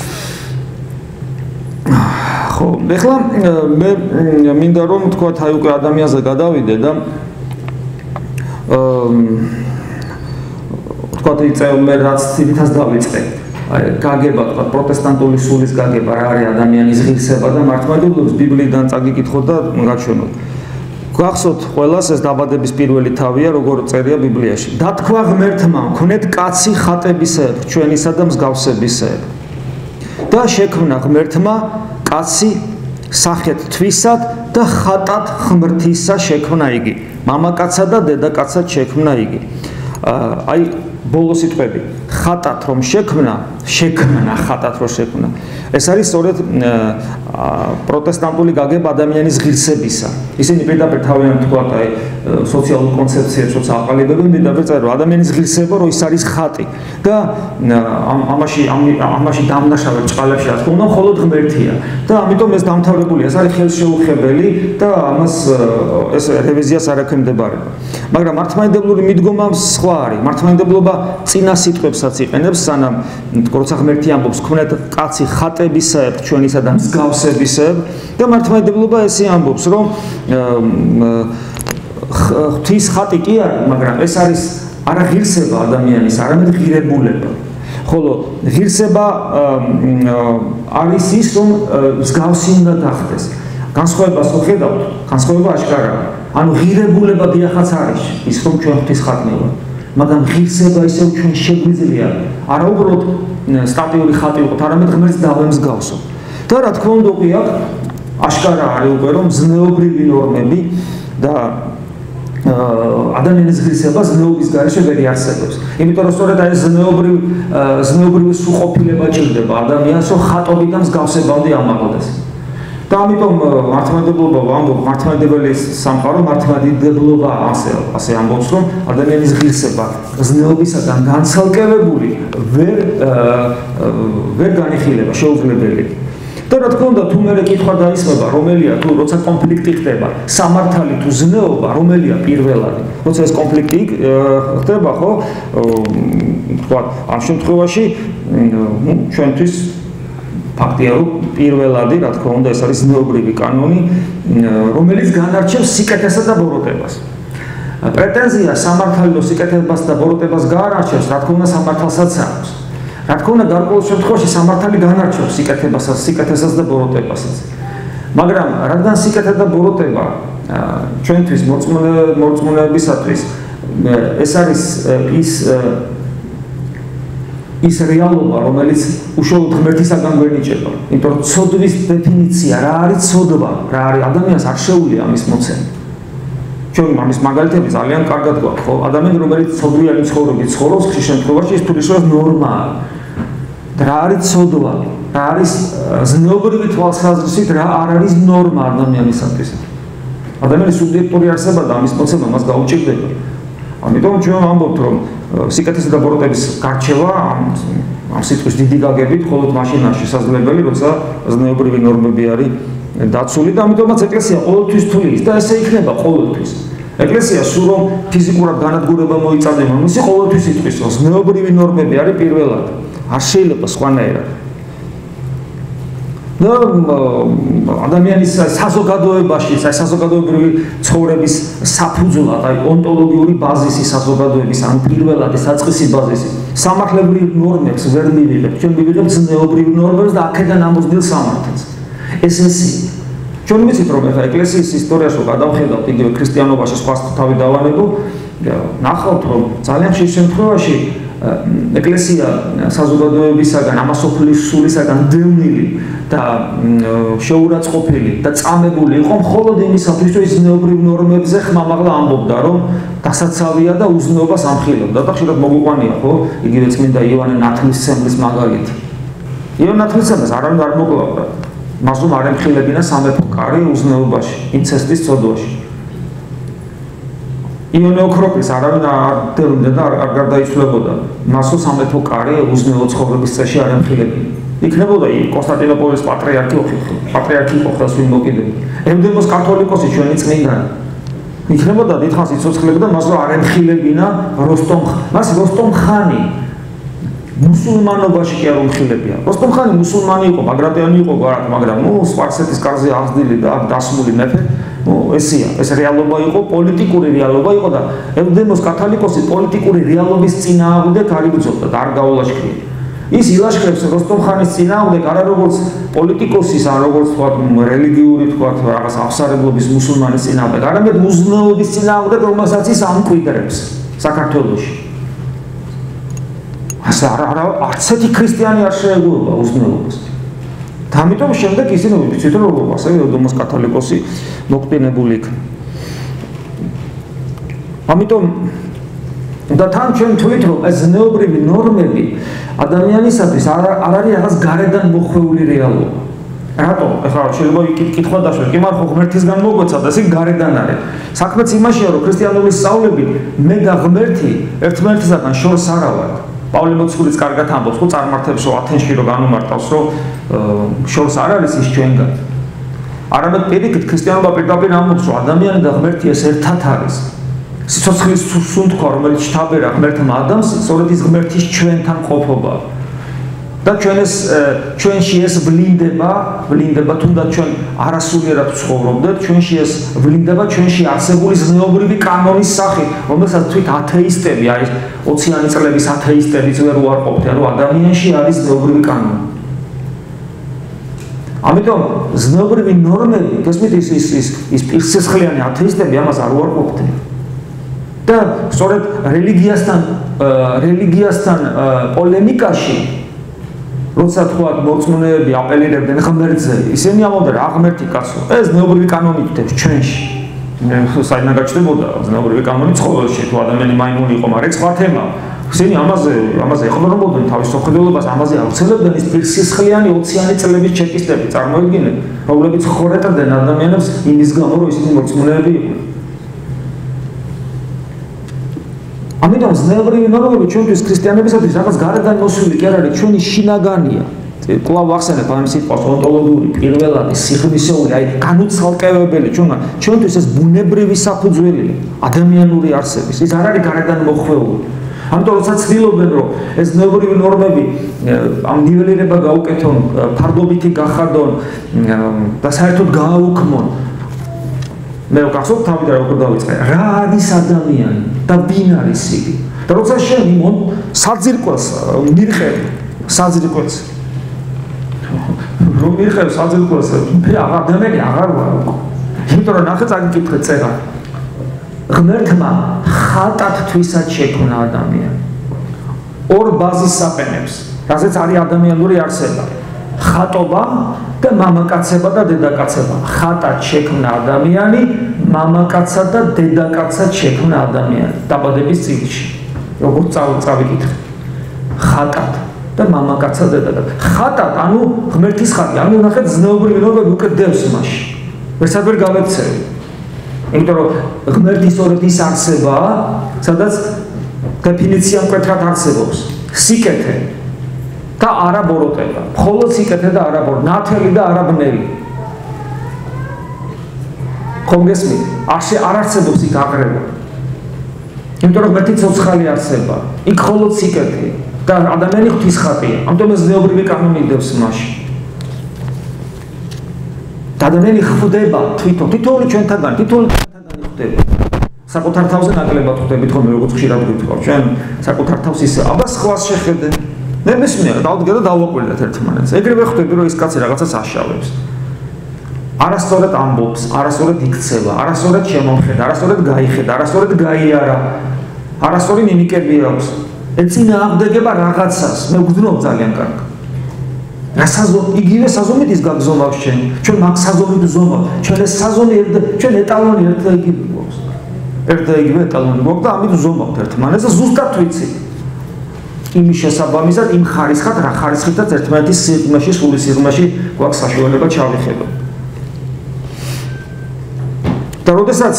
ხო ეხლა მე მინდა რომ ვთქვათ აი უკვე ადამიანზე გადავიდე და ვთქვათ იწევ მე რაც ცივითაც დავიწყე აი გაგება ვთქვათ პროტესტანტული სულის გაგება რა არის ადამიანის ღირსება და მართლმადიდებლობის ბიბლიიდან წაგიკითხოთ და გაჩვენოთ გახსოვთ ყველას ეს დაბადების პირველი თავია როგორ წერია ბიბლიაში დათქვა ღმერთმა მქონეთ კაცი ხატებისებრ ჩვენისა და მსგავსებისებრ და შექმნა ღმერთმა კაცი სახეთ თვისად და ხატად ღმრთისა შექმნა იგი მამაკაცსა და დედაკაცად შექმნა იგი აი ბოლო სიტყვები ხატად რომ შექმნა შექმნა ხატად რომ შექმნა ეს არის სწორედ პროტესტანტული გაგება ადამიანის ღირსებისა. ისინი პირდაპირ თავიანთ თქვათ აი სოციალურ კონცეფციებს როცა აყალიბებენ, პირდაპირ წერენ ადამიანის ღირსება, რომ ის არის ხატი და ამაში ამაში დამნაშავე ჭყალებში რა თქმა უნდა მხოლოდ ღმერთია და ამიტომ ეს დამთავრებული ეს არის ხელშეუხებელი და ამას ეს რევიზიას არ ექვემდებარება. მაგრამ მართლმადიდებლური მიდგომა სხვა არის. მართლმადიდებლობა წინა სიტყვებსაც იყენებს, სანამ როცა ღმერთი ამბობს, "ქვნეთ კაცი ხატებისეებ ჩვენისა და მსგავსებისეებ" და მართლმადიდებლობა ესე ამბობს, რომ ღვთის ხატი კი არის, მაგრამ ეს არის არა ღირსება ადამიანის, არამედ ღირებულება. ხოლო ღირსება არის ის, რომ მსგავსი უნდა გახდეს. განსხვავებას ვხედავთ, განსხვავება აშკარაა. ანუ ღირებულება დიახაც არის ის, რომ ჩვენ ღვთის ხატნი ვართ. მაგრამ ღირსება ისევ ჩვენ შეგვიძლია არა უბრალოდ სტატიური ხატი ვიყოთ, არამედ ღმერთს დავემსგავსოთ. და რა თქმა უნდა უკვე აქ აშკარა არის უკვე რომ ზნეობრივი ნორმები და ადამიანის ღირსება ზნეობის გარეშე ვერ არსებობს. იმიტომ რომ სწორედ აი ზნეობრივ ზნეობრივი სრულყოფილება ჭირდება ადამიანს, რომ ხატობით და მსგავსებამდე ამაღლდეს. და ამიტომ მართლმადიდებლობა ვამბობ, მართლმადიდებელი სამყარო მართლმადიდებლობა ასე ასე ამბობს, რომ ადამიანის ღირსება ზნეობისაგან განცალკევებული ვერ ვერ განიხილება, შეუძლებელი. და რა თქმა უნდა, თუ მე კითხვა დაისმება, რომელია თუ როცა კონფლიქტი ხდება, სამართალი თუ ზნეობა, რომელია პირველადი? როცა ეს კონფლიქტი ხდება, ხო? თქვა, ამ შემთხვევაში ჩვენთვის ფაქტია, რომ პირველადი, რა თქმა უნდა, ეს არის ზნეობრივი კანონი, რომელიც განარჩევს სიკეთესა და ბოროტებას. პრეტენზია სამართალო სიკეთებას და ბოროტებას გაარჩევს, რა თქმა უნდა, სამართალსაც აქვს. რა თქმა უნდა, გარკვეულ შემთხვევაში სამართალი განარჩევს სიკეთებასაც, სიკეთესაც და ბოროტებასაც. მაგრამ რადგან სიკეთე და ბოროტება ჩვენთვის მორწმუნეებისათვის ეს არის ის ის რეალობა, რომელიც უშუალოდ ღმერთისაგან გვენიჭება. იმიტომ რომ ცოდვის დეფინიცია რა არის ცოდვა, რა არის ადამიანს არ შეუძლია ამის მოცემა. ჩვენ ამის მაგალითები ძალიან კარგად გვაქვს, ხო? ადამიანი რომელიც ცოდვიანი ცხოვრებით ცხოვრობს, ხშირ შემთხვევაში ის თuliswas ნორმაა. რა არის ცოდვა? რა არის ზნეობრივი თვალსაზრისით რა არ არის ნორმა ადამიანისათვის? ადამიანის სუბიექტური არსება და ამის მოცემა მას გაუჭირდება. ამიტომ ჩვენ ვამბობთ, რომ სიკეთესა და ბოროტების გარჩევა ამ სიტყვის დიდი გაგებით მხოლოდ მაშინაა შესაძლებელი, როცა ზნეობრივი ნორმები არის დაცული და ამიტომაც ეკლესია ყოველთვის თulis და ესე იქნება ყოველთვის. ეკლესია სულ რომ ფიზიკურად განადგურება მოიწადება, მისი ყოველთვის იტყვის, რომ ზნეობრივი ნორმები არის პირველად. არ შეიძლება სხვანაირად. და ადამიანის საზოგადოებაში, საზოგადოებრივი ცხოვრების საფუძვლად, აი ონტოლოგიური ბაზისი საზოგადოების, ან პირველად საწყისი ბაზისი. სამართლებრივ ნორმებს ვერ მივიღებთ, ჩვენ მივიღებთ ზნეობრივ ნორმებს და აქედან ამოძნილ სამართალს. ეს ესეა. ჩვენ ვიცით, რომ ახლა ეკლესიის ისტორიაში გადავხედავთ, იგივე ქრისტიანობაში სხვა თავი დავანებო, ნახავთ, რომ ძალიან ხშირ შემთხვევაში ეკლესია საზოგადოებისაგან, ამასოფლის სულისაგან დევნილი და შეურაცხყოფილი და წამებული იყო მხოლოდ იმისათვის, რომ ის ზნეობრივ ნორმებზე ხმამაღლა ამბობდა, რომ დასაცავია და უზნეობას ამხილებდა და ხშირად მოგვიყვანია, ხო? იგივე წმინდა იოანე ნათლისმცემლის მაგალითი. იოანე ნათლისმცემელს არავინ არ მოკლავდა. მას რომ არ ემხილებინა სამეფო კარი უზნეობაში, ინცესტის ცოდვაში. იონე ოქროკლის არავინ არ დევნდა და არ გარდაიცვლებოდა. მას რომ სამეფო კარი უზნეო ცხოვრების წესში არ ემხილებინა. იქნებოდა კონსტანტინოპოლის პატრიარქი, პატრიარქი იყო ხელსვინ მოკიდებული. ევდემოს კათოლიკოსი ჩვენი წმინდანი. იქნებოდა დიდხანს იცოცხლებოდა მას რომ არ ემხილებინა როსტომ მას როსტომ ხანი მუსულმანობაში კი არ უმხილებია. როსტომ ხანი მუსულმანი იყო, ბაგრატიანი იყო გვარად, მაგრამ ნუ სპარსეთის კარზე აღზრდილი და დასმული მეფე, ნუ ესია, ეს რეალობა იყო, პოლიტიკური რეალობა იყო და ევდემოს კათოლიკოსი პოლიტიკური რეალობის წინააღმდეგ არ იბრძოდა და არ გაულაშქრია. ის ილაშქრებს როსტომ ხანის წინააღმდეგ არა როგორც პოლიტიკოსის, ან როგორც თქვა რელიგიური თქვა რაღაც აღსარებლობის მუსულმანის წინააღმდეგ, არამედ უზნეობის წინააღმდეგ, რომელსაც ის ამკვიდრებს საქართველოში. ასე არა არც ერთი ქრისტიანი არ შეეგუება უზნეობას. და ამიტომ შემდეგ ისინი ვიცით რომ ასე ევდემოს კათოლიკოსი მოყდინებული იქნა. ამიტომ და თან ჩვენ თვლით რომ ეს ზნეობრივი ნორმები ადამიანისათვის არ არის რაღაც გარედან მოხვეული რეალობა. რატო? ეხლა შეიძლება კითხვა დაშვათ, კი მაგრამ ხო ღმერთისგან მოგვეცა და ეს გარედან არის. საქმეც იმაშია, რომ ქრისტიანული სწავლებით მე და ღმერთი ერთმანეთისაგან შორს არა ვართ. პავლე მოციქულიც კარგად ამბობს, ხო წარმართებს რომ ათენში რო განუმარტავს, რომ შორს არ არის ის ჩვენგან. არამედ პირიქით ქრისტიანობა პირდაპირ ამბობს, რომ ადამიანი და ღმერთი ეს ერთად არის. სიცოცხლის სუნთქვა, რომელიც შთაბერა ღმერთმა ადამიანს, სწორედ ის ღმერთის ჩვენთან ყოფობა. და ჩვენ ეს ჩვენში ეს ვლინდება, ვლინდება თუნდაც ჩვენ არასულიერად ცხოვრობდეთ, ჩვენში ეს ვლინდება ჩვენში არსებული ზნეობრივი კანონის სახით, რომელსაც თვით ათეისტები, აი ოციანი წლების ათეისტებიც ვერ უარყოფდნენ, რომ ადამიანში არის ზნეობრივი კანონი. ამიტომ ზნეობრივი ნორმები, გესმით ის ის ის ის პირსისხლიანი ათეისტები ამას არ უარყოფდნენ. და სწორედ რელიგიასთან რელიგიასთან პოლემიკაში როცა თქვა მორწმუნეები აპელირებდნენ ღმერთზე, ისინი ამბობდნენ რა ღმერთი კაცო, ეს ზნეობრივი კანონი გვდებს ჩვენში. საიდან გაჩნდებოდა ზნეობრივი კანონი ცხოველში, თუ ადამიანი მაიმუნი იყო, მაგრამ ეს სხვა თემაა. ისინი ამაზე ამაზე ეყრდნობოდნენ თავის სოხელობას, ამაზე აუცელებდნენ ის პირსისხლიანი ოციანი წლების ჩეკისტები, წარმოიდგინეთ, რომლებიც ხორეტდნენ ადამიანებს იმის გამო, რომ ისინი მორწმუნეები იყვნენ. ამიტომ ზნეობრივი ნორმები ჩვენთვის ქრისტიანებისათვის რაღაც გარედან მოსული კი არ არის, ჩვენი შინაგანია. კვლავ ვახსენებ ამ სიტყვას ონტოლოგიური, პირველადი, სიღრმისეული, აი განუცალკევებელი ჩვენგან, ჩვენთვის ეს ბუნებრივი საფუძველია ადამიანური არსების. ის არ არის გარედან მოხვეული. ამიტომ როცა ცდილობენ, რომ ეს ზნეობრივი ნორმები ამ ნიველირება გაუკეთონ, ფარდობითი გახადონ და საერთოდ გააუქმონ, მე ვგახსოვთ თავიდან როგორ დავიწყე, რა არის ადამიანი და ვინ არის იგი? და როცა შენ იმონ საძირკველს მირყევ, საძირკველს რომ მირყევ საძირკველს, მე ადამიანი აღარ ვარ. იმიტომ რომ ნახე წაგიკითხე წერა. ღმერთმა ხატად თვისად შექმნა ადამიანი. ორ ბაზისს აყენებს, რასაც არის ადამიანური არსება. ხატობა და მამაკაცება და დედაკაცება. ხატად შექმნა ადამიანი, მამაკაცად და დედაკაცად შექმნა ადამიანი. დაბადების წიგნში. როგორც წავიკითხე. ხატად და მამაკაცად და დედაკაცად. ხატად, ანუ ღმერთის ხატი, ანუ ნახეთ ზნეობრივი ნორმები უკვე დევს მასში. ვერცად ვერ გავეცევი. იმიტომ რომ ღმერთი სწორედ ის არსებაა, სადაც დეფინიცია მკვეთრად არსებობს. სიკეთე და არა ბოროტება. მხოლოდ სიკეთე და არა ბოროტება, ნათელი და არა ბნელი. ხომ გესმით? არ არსებობს იქ აღრევა. იმიტომ რომ ღმერთი ცოცხალი არსება. იქ მხოლოდ სიკეთე და ადამიანი ღვთის ხატია. ამიტომ ეს ზნეობრივი კანონი დევს მასში. ადამიანი ხვდება თვითონ, თითოეული ჩვენთაგან, თითოეული ჩვენთაგანი ხვდება. საკუთარ თავზე ნაკლებად ხვდებით ხოლმე, როგორც ხშირად გვითხავ. ჩვენ საკუთარ თავს ისე აბა სხვას შეხედე. ნებისმიერ დავდგე და დავაყვილეთ ერთმანეთს. ეგრევე ხვდები, რომ ის კაცი რაღაცას აშავებს. არასწორად ამბობს, არასწორად იქცევა, არასწორად შემომხედა, არასწორად გაიხედა, არასწორად გაიარა. არასწორი მიმიკები აქვს. ეწინააღმდეგება რაღაცას, მე ვგრძნობ ძალიან კარგად. იგივე საზომით ის გაგზავნავს ჩვენ. ჩვენ მაგ საზომით ვზომავ. ჩვენ ეს საზომი ჩვენ ეტალონი ერთ და იგივე გვაქვს. ერთ და იგივე ეტალონი გვაქვს და ამით ვზომავთ ერთმანეთს და ზუსტად ვიცით. იმის შესაბამისად იმ ხარისხად რა ხარისხითაც ერთმანეთის სიღრმეში, სული სიღრმეში გვაქვს საშუალება ჩავიხებოთ. და როდესაც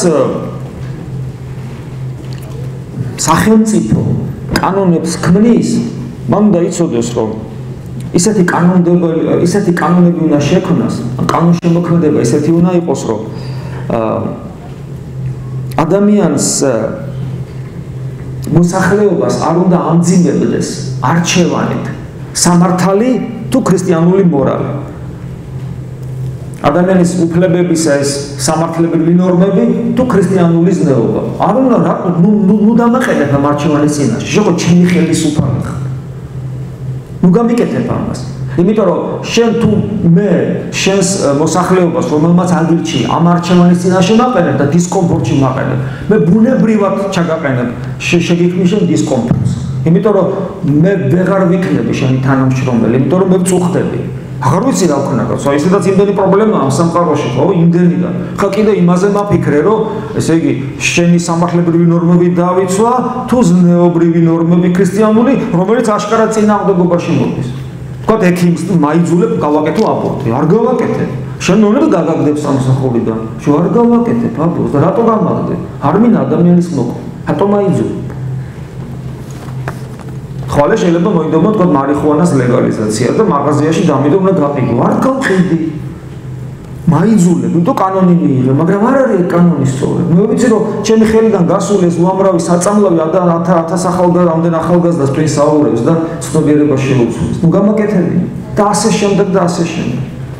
სახელმწიფო კანონებს ქმნის, მან უნდა იცოდეს, რომ ისეთი კანონები, ისეთი კანონები უნდა შექმნას, კანონშემოქმედება ისეთი უნდა იყოს, რომ ადამიანს მოსახლეობას არ უნდა ამძიმებდეს არჩევანით სამართალი თუ ქრისტიანული მორალი. ადამიანის უფლებებისა ეს სამართლებრივი ნორმები თუ ქრისტიანული ზნეობა. არ უნდა რა ნუ ნუ დამაყენებ ამ არჩევანის წინაშე. შეგო ჩემი ხელისუფალი ხარ. ნუ გამიკეთებ ამას. იმიტომ რომ შენ თუ მე შენს მოსახლეობას რომელმაც აგირჩი ამ არჩევანის წინაშე მაყენებ და დისკომფორტში მაყენებ, მე ბუნებრივად ჩაგაყენებ შეგიქმნი შენ დისკომფორტს. იმიტომ რომ მე ვეღარ ვიქნები შენი თანამშრომელი, იმიტომ რომ მე ვწუხდები. აღარ ვიცი რა ვქნა კაცო, ისედაც იმდენი პრობლემაა ამ სამყაროში, ხო, იმდენიდან. ხა კიდე იმაზე მაფიქრე, რომ ესე იგი, შენი სამართლებრივი ნორმები დაავიცვა, თუ ზნეობრივი ნორმები ქრისტიანული, რომელიც აშკარად წინააღმდეგობაში მოდის. თქვათ, ექიმს მაიძულებ გავაკეთო აბორტი, არ გავაკეთებ. შენ ნორმები გაგაგდებ სამსახურიდან, შო არ გავაკეთებ აბორტს და რატო გამაგდებ? არ მინდა ადამიანის მოკვლა, რატო მაიძულებ? ხვალე შეიძლება მოინდომო თქვა მარიხუანას ლეგალიზაცია და მაღაზიაში დამიდო უნდა გაფიგო. არ გავყიდი. მაიძულებ, იმიტომ კანონი მიიღე, მაგრამ არ არის კანონის სწორი. მე ვიცი რომ ჩემი ხელიდან გასული ეს უამრავი საწამლავი ათას ახალგაზრდა, ამდენ ახალგაზრდას პრინს საუბრებს და ცნობიერება შეუცვლის. ნუ გამაკეთებინა და ასე შემდეგ და ასე შემდეგ.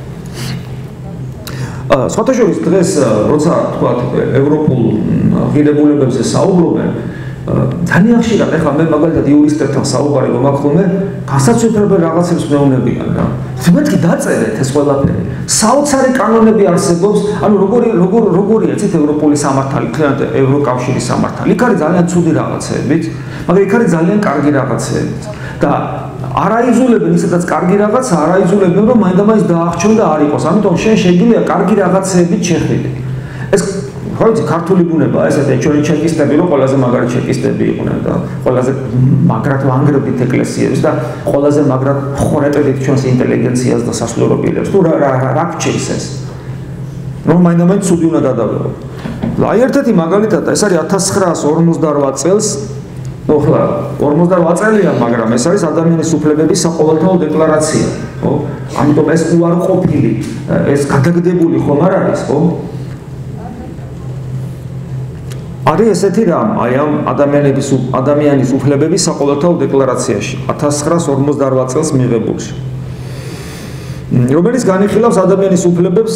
აა სხვათა შორის დღეს როცა თქვა ევროპულ ღირებულებებზე საუბრობენ ძალიან ხშირად ეხლა მე მაგალითად იურისტებთან საუბარი რომ მაქვს ხოლმე გასაცვიფრებელ რაღაცებს მეუბნებიან რა. მეთქი დაწერეთ ეს ყველაფერი. საოცარი კანონები არსებობს, ანუ როგორი როგორ როგორია ცით ევროპული სამართალი, თლიანად ევროკავშირის სამართალი. იქ არის ძალიან ცუდი რაღაცეებიც, მაგრამ იქ არის ძალიან კარგი რაღაცეებიც. და არაიძულებენ ისედაც კარგი რაღაცა, არაიძულებენ რომ მაინდამაინც დაახჩონ და არ იყოს. ამიტომ შენ შეგიძლია კარგი რაღაცეებით შეხვიდე. ეს ხო იცი ქართული ბუნება ესეთი ჩვენი ჩეკისტები რომ ყველაზე მაგარი ჩეკისტები იყვნენ და ყველაზე მაგრად ვანგრებდით ეკლესიებს და ყველაზე მაგრად ხორეტებით ჩვენს ინტელიგენციას და სასულიერობილებს თუ რა რა რა გჭირს ეს რომ მაინდამაინც ცუდი უნდა გადავიღო. აი ერთ-ერთი მაგალითად ეს არის ათას ცხრაას ორმოცდაოთხ წელს ნუ ხლა ორმოცდაოთხ წელია მაგრამ ეს არის ადამიანის უფლებების საყოველთაო დეკლარაცია ხო ამიტომ ეს უარყოფილი ეს გადაგდებული ხომ არ არის ხო არის ესეთი რამ, აი ამ ადამიანების ადამიანის უფლებების საყოველთაო დეკლარაციაში ათას ცხრაას ორმოცდაოთხ წელს მიღებულში. რომელიც განიხილავს ადამიანის უფლებებს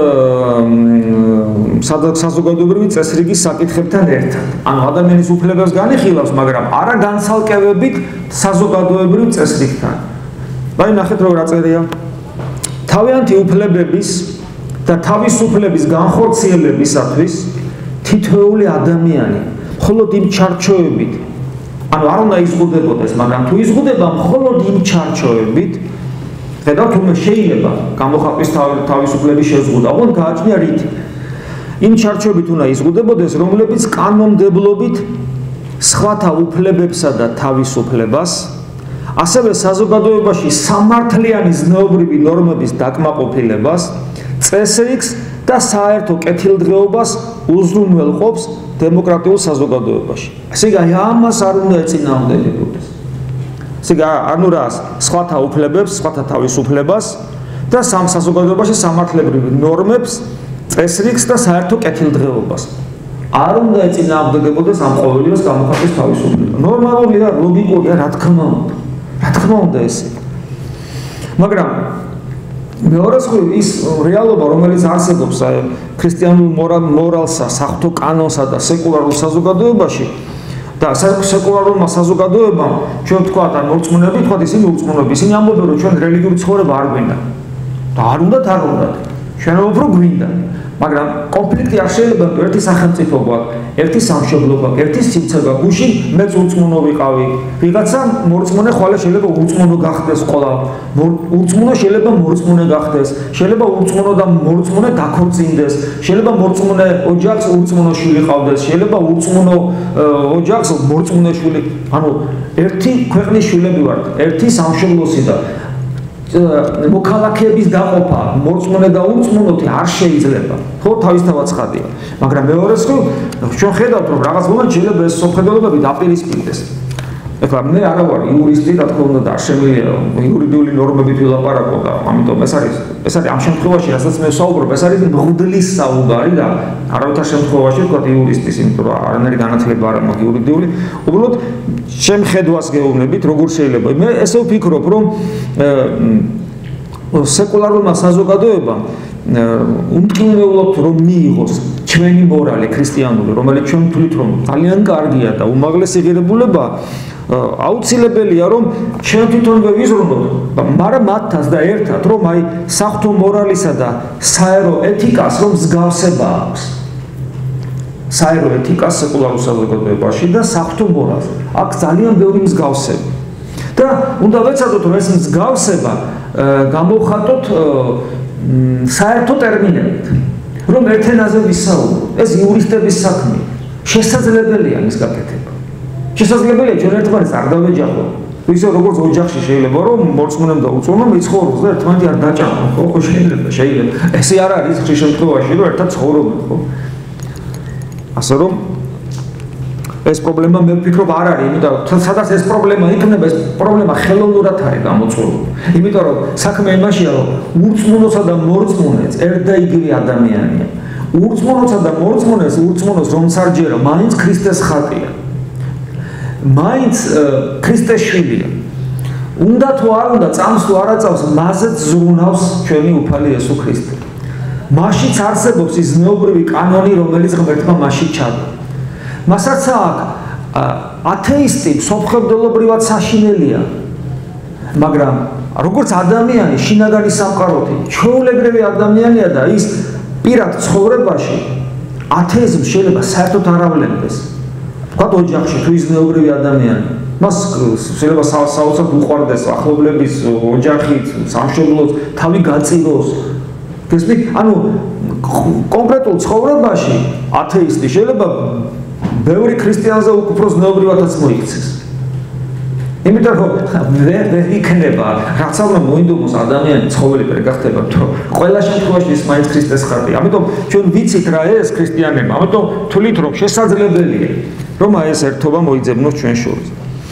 საზოგადოებრივი წესრიგის საკითხებთან ერთად. ანუ ადამიანის უფლებებს განიხილავს, მაგრამ არა განცალკევებით საზოგადოებრივ წესრიგთან. აი ნახეთ როგორ აწერია. თავიანთი უფლებების და თავისუფლების განხორციელებისათვის თითოეული ადამიანი მხოლოდ იმ ჩარჩოებით ანუ არ უნდა იზღუდებოდეს მაგრამ თუ იზღუდება მხოლოდ იმ ჩარჩოებით ხედავთ თუმე შეიძლება გამოხატვის თავისუფლების შეზღუდვა ოღონდ გააჩნია რითი იმ ჩარჩოებით უნდა იზღუდებოდეს რომლებიც კანონმდებლობით სხვათა უფლებებსა და თავისუფლებას ასევე საზოგადოებაში სამართლიანი ზნეობრივი ნორმების დაკმაყოფილებას წესრიგს და საერთო კეთილდღეობას უზრუნველყოფს დემოკრატიულ საზოგადოებაში. ესე იგი, ამას არ უნდა ეწინააღმდეგებოდეს. ესე იგი, ანუ რას, სხვათა უფლებებს, სხვათა თავისუფლებას და სამ საზოგადოებაში სამართლებრივ ნორმებს, წესრიგს და საერთო კეთილდღეობას. არ უნდა ეწინააღმდეგებოდეს ამ ყოველივეს გამოხატვის თავისუფლება. ნორმალურია, ლოგიკურია, რა თქმა უნდა. რა თქმა უნდა ესე. მაგრამ მეორე მხრივ ის რეალობა რომელიც არსებობს ქრისტიანულ მორალსა, საღვთო კანონსა და სეკულარულ საზოგადოებაში და სეკულარულმა საზოგადოებამ ჩვენ ვთქვათ ან მორწმუნეები ვთქვათ ისინი ურწმუნოები ისინი ამბობენ რომ ჩვენ რელიგიური ცხოვრება არ გვინდა და არ უნდათ არ უნდათ ჩვენ უფრო გვინდა მაგრამ კონფლიქტი არ შეიძლება ერთი სახელმწიფო გვაქვს, ერთი სამშობლო გვაქვს, ერთი სივრცე გვაქვს, გუშინ მეც ურწმუნო ვიყავი. ვიღაცა მორწმუნე ხვალე შეიძლება ურწმუნო გახდეს ყოლა. ურწმუნო შეიძლება მორწმუნე გახდეს. შეიძლება ურწმუნო და მორწმუნე დაქორწინდეს. შეიძლება მორწმუნე ოჯახს ურწმუნო შვილი ყავდეს. შეიძლება ურწმუნო ოჯახს მორწმუნე შვილი. ანუ ერთი ქვეყნის შვილები ვართ, ერთი სამშობლოსი და მოქალაქეების დაყოფა მორწმუნე და ურწმუნოთი არ შეიძლება. ხო, თავისთავად ცხადია. მაგრამ მეორე მხრივ ჩვენ ხედავთ რომ რაღაც მომენტ შეიძლება ეს სოფხედელობები დაპირისპირდეს. ეხლა მე არა ვარ იურისტი, რა თქმა უნდა, არ შემიძლია იურიდიული ნორმებით ვილაპარაკო და ამიტომ ეს არის ეს არის ამ შემთხვევაში, რასაც მე ვსაუბრობ, ეს არის მღვდლის საუბარი და არავითარ შემთხვევაში თქვა იურისტის, იმიტომ რომ არანაირი განათლება არ მაქვს იურიდიული, უბრალოდ შემხედვას გეუბნებით, როგორ შეიძლება. მე ესე ვფიქრობ, რომ სეკულარულმა საზოგადოებამ უმტკივნეულოდ რომ მიიღოს ჩვენი მორალი ქრისტიანული, რომელიც ჩვენ ვთვლით რომ ძალიან კარგია და უმაღლესი ღირებულება, აუცილებელია რომ ჩვენ თვითონვე ვიზრუნოთ, მაგრამ მათთანს და ერთად რომ აი საღვთო მორალისა და საერო ეთიკას რომ მსგავსება აქვს. საერო ეთიკას სეკულარულ საზოგადოებაში და საღვთო მორალს. აქ ძალიან ბევრი მსგავსება. და უნდა ვეცადოთ რომ ეს მსგავსება გამოვხატოთ საერთო ტერმინებით, რომ ერთ ენაზე ვისაუბროთ. ეს იურისტების საქმეა. შესაძლებელია მის გაკეთება. შესაძლებელია ჩვენ ერთმანეთს არ დავეჯახოთ. ისე როგორც ოჯახში შეიძლება რომ მორწმუნემ და უწმუნემ იცხოვროს და ერთმანეთი არ დაჭამონ, ხო? ხო შეიძლება, შეიძლება. ესე არ არის ხშირ შემთხვევაში, რომ ერთად ცხოვრობენ, ხო? ასე რომ ეს პრობლემა მე ვფიქრობ არ არის, იმიტომ რომ სადაც ეს პრობლემა იქნება, ეს პრობლემა ხელოვნურად არის გამოწვეული. იმიტომ რომ საქმე იმაშია, რომ ურწმუნოსა და მორწმუნეც ერთ და იგივე ადამიანია. ურწმუნოსა და მორწმუნეს ურწმუნოს რომ სარჯერო, მაინც ქრისტეს ხატია. მაინც ქრისტეს შვილია. უნდა თუ არ უნდა წამს თუ არ აწავს, მაზეც ზრუნავს ჩვენი უფალი იესო ქრისტე. მაშიც არსებობს ის ზნეობრივი კანონი, რომელიც ღმერთმა მასში ჩადა. მასაც აქ ათეისტი მსოფლმხედველობრივად საშინელია, მაგრამ როგორც ადამიანი შინაგანი სამყაროთი, ჩვეულებრივი ადამიანია და ის პირად ცხოვრებაში ათეიზმს შეიძლება საერთოდ არ ავლენდეს. თქვათ ოჯახში თუ ის ზნეობრივი ადამიანი, მას შეიძლება საოცრად უყვარდეს ახლობლების ოჯახით, სამშობლოც, თავი გაწიროს. გესმით? ანუ კონკრეტულ ცხოვრებაში ათეისტი შეიძლება ბევრი ქრისტიანზე უფრო ზნეობრივადაც მოიქცეს. იმიტომ რომ ვერ იქნება, რაც უნდა მოინდომოს ადამიანი ცხოველი ვერ გახდება, რომ ყველა შემთხვევაში ის მაინც ქრისტეს ხატია. ამიტომ ჩვენ ვიცით რა ეს ქრისტიანებმა, ამიტომ თვლით რომ შესაძლებელია, რომ აი ეს ერთობა მოიძებნოს ჩვენ შორის.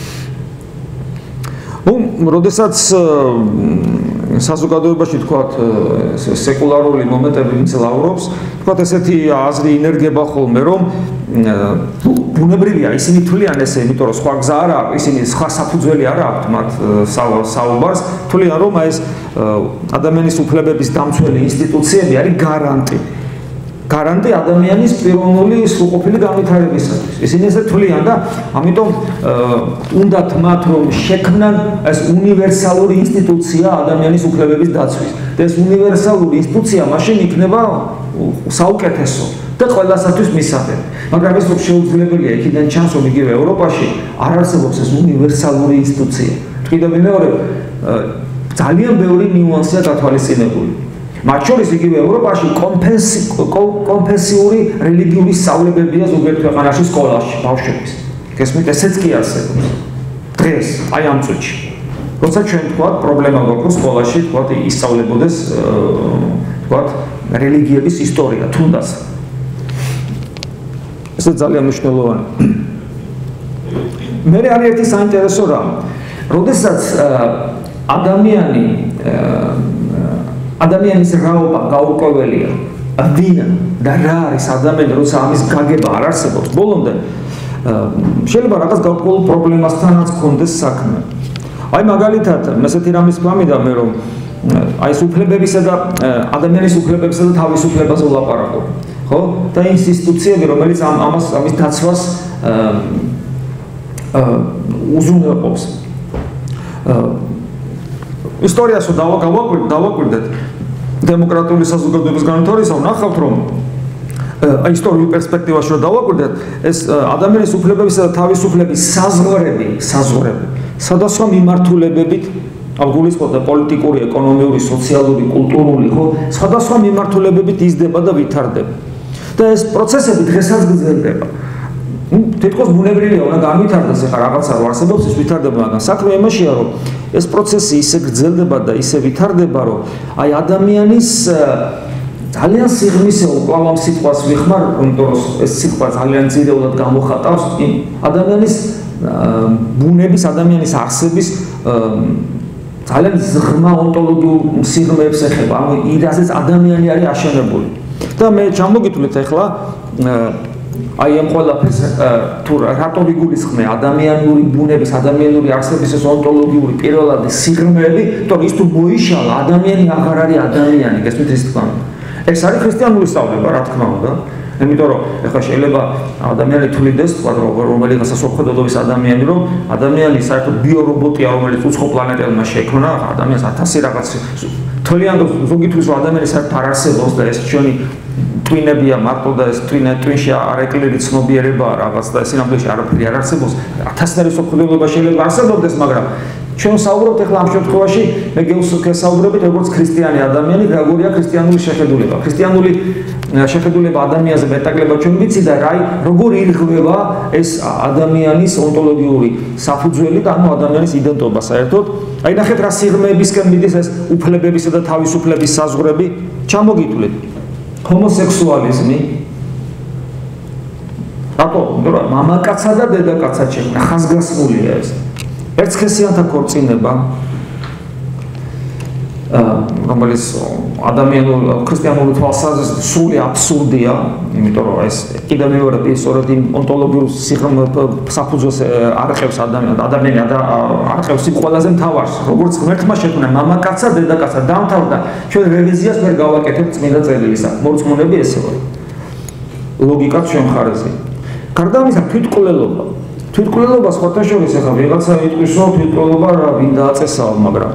ნუ, როდესაც საზოგადოებაში თქვათ სეკულარული მომენტები მძლავრობს, თქვათ ესეთი აზრი ინერგება ხოლმე, რომ ბუნებრივია ისინი თვლიან ესე, იმიტომ რომ სხვა გზა არ აქვს, ისინი სხვა საფუძველი არ აქვთ მათ საუბარს, თვლიან რომ ეს ადამიანის უფლებების დამცველი ინსტიტუციები არის გარანტი. გარანტი ადამიანის პიროვნული სრულყოფილი განვითარებისათვის. ისინი ესე თვლიან და ამიტომ უნდათ მათ რომ შექმნან ეს უნივერსალური ინსტიტუცია ადამიანის უფლებების დაცვის. და ეს უნივერსალური ინსტიტუცია მაშინ იქნება საუკეთესო და ყველასათვის მისაღები. მაგრამ ეს შეუძლებელია, იქიდან ჩანს რომ იგივე ევროპაში არ არსებობს ეს უნივერსალური ინსტიტუცია. კიდევ მეორე ძალიან ბევრი ნიუანსია გათვალისწინებული. მათ შორის იგივე ევროპაში კონფესიური რელიგიური სწავლებებია ზოგიერთ ქვეყანაში სკოლაში ბავშვების. გესმით, ესეც კი არსებობს. დღეს, აი ამ წუთში. როცა ჩვენ თქვათ, პრობლემა გვაქვს სკოლაში, თქვათ, ისწავლებოდეს, თქვათ, რელიგიების ისტორია, თუნდაც. ეს ძალიან მნიშვნელოვანი. მე არის ერთი საინტერესო რამ. როდესაც ადამიანი ადამიანის რაობა გაურკვეველია, ვინ და რა არის ადამიანი, როცა ამის გაგება არ არსებობს, ბოლომდე შეიძლება რაღაც გარკვეულ პრობლემასთანაც გქონდეს საქმე. აი მაგალითად, ესეთი რამის გამიდა მე რომ აი ეს უფლებებისა და ადამიანის უფლებებისა და თავისუფლებაზე ვლაპარაკობ. ხო? და ის ინსტიტუციები, რომელიც ამ ამას ამის დაცვას უზრუნველყოფს. ისტორიას რო დავაკვირდეთ დემოკრატიული საზოგადოების განვითარებისა, ვნახავთ რომ აი ისტორიულ პერსპექტივაში რო დავაკვირდეთ, ეს ადამიანის უფლებებისა და თავისუფლების საზღვრები, საზღვრები სხვადასხვა მიმართულებებით გულისხმობდა პოლიტიკური, ეკონომიური, სოციალური, კულტურული, ხო, სხვადასხვა მიმართულებებით იზრდება და ვითარდება. და ეს პროცესები დღესაც გრძელდება. თითქოს ბუნებრივია, უნდა განვითარდეს, ახლა რაღაცა რო არსებობს, ის ვითარდება, მაგრამ საქმე იმაშია, რომ ეს პროცესი ისე გრძელდება და ისე ვითარდება, რომ აი ადამიანის ძალიან სიღრმისეულ კვლავ სიტყვას ვიხმარ, იმიტომ რომ ეს სიტყვა ძალიან ძირეულად გამოხატავს ადამიანის ბუნების, ადამიანის არსების ძალიან ზღრმა ონტოლოგიურ სიღრმეებს ეხება, ანუ ირაზეც ადამიანი არის აშენებული. და მე ჩამოგიტვლით ახლა აი ამ ყველაფერს თუ რატო ვიგულისხმე ადამიანური ბუნების, ადამიანური არსების ეს ონტოლოგიური პირველადი სიღრმეები, თორემ ის თუ მოიშალა, ადამიანი აღარ არის ადამიანი, გესმით ის თქვა. ეს არის ქრისტიანული სწავლება, რა თქმა უნდა. იმიტომ რომ ეხლა შეიძლება ადამიანი თვლიდეს, თქვა რომელიღაც სასოფლმხედველობის ადამიანი, რომ ადამიანი საერთოდ ბიორობოტია, რომელიც უცხო პლანეტელმა შექმნა, ადამიანს ათასი რაღაც თვლიან, რომ ზოგი თვის რომ ადამიანი საერთოდ არ არსებობს და ეს ჩვენი ტვინებია მარტო და ეს ტვინე ტვინში არ ეკლერი ცნობიერებაა რაღაც და სინამდვილეში არაფერი არ არსებობს. ათასნაირი სოფლმხედველობა შეიძლება არსებობდეს, მაგრამ ჩვენ საუბრობთ ახლა ამ შემთხვევაში მე გესაუბრებით როგორც ქრისტიანი ადამიანი, როგორია ქრისტიანული შეხედულება. ქრისტიანული შეხედულება ადამიანზე მეტაკლება ჩვენ ვიცი და რა როგორ ირღვევა ეს ადამიანის ონტოლოგიური საფუძველი და ანუ ადამიანის იდენტობა საერთოდ. აი ნახეთ რა სიღრმეებისკენ მიდის ეს უფლებებისა და თავისუფლების საზღვრები. ჩამოგიტვლით. ჰომოსექსუალიზმი რატო? მამაკაცა და დედაკაცა შექმნა, ხაზგასმულია ეს. ერთსქესიანთა ქორწინება, რომელიც ადამიანურ ქრისტიანულ თვალსაზრისით სრული აბსურდია, იმიტომ რომ ეს კიდევ მეორე სწორედ იმ ონტოლოგიურ საფუძველს არყევს ადამიანს, ადამიანი არყევს იმ ყველაზე მთავარს, როგორც ღმერთმა შექმნა მამაკაცა, დედაკაცა, დამთავრდა. ჩვენ რევიზიას ვერ გავაკეთებთ წმინდა წერილისა. მორწმუნეები ესევა. ლოგიკაც ჩვენ მხარეზე. გარდა ამისა თვითმკვლელობა. თვითმკვლელობა სხვათა შორის ახლა ვიღაცა იტყვის რომ თვითმკვლელობა რა ვინ დააწესაო, მაგრამ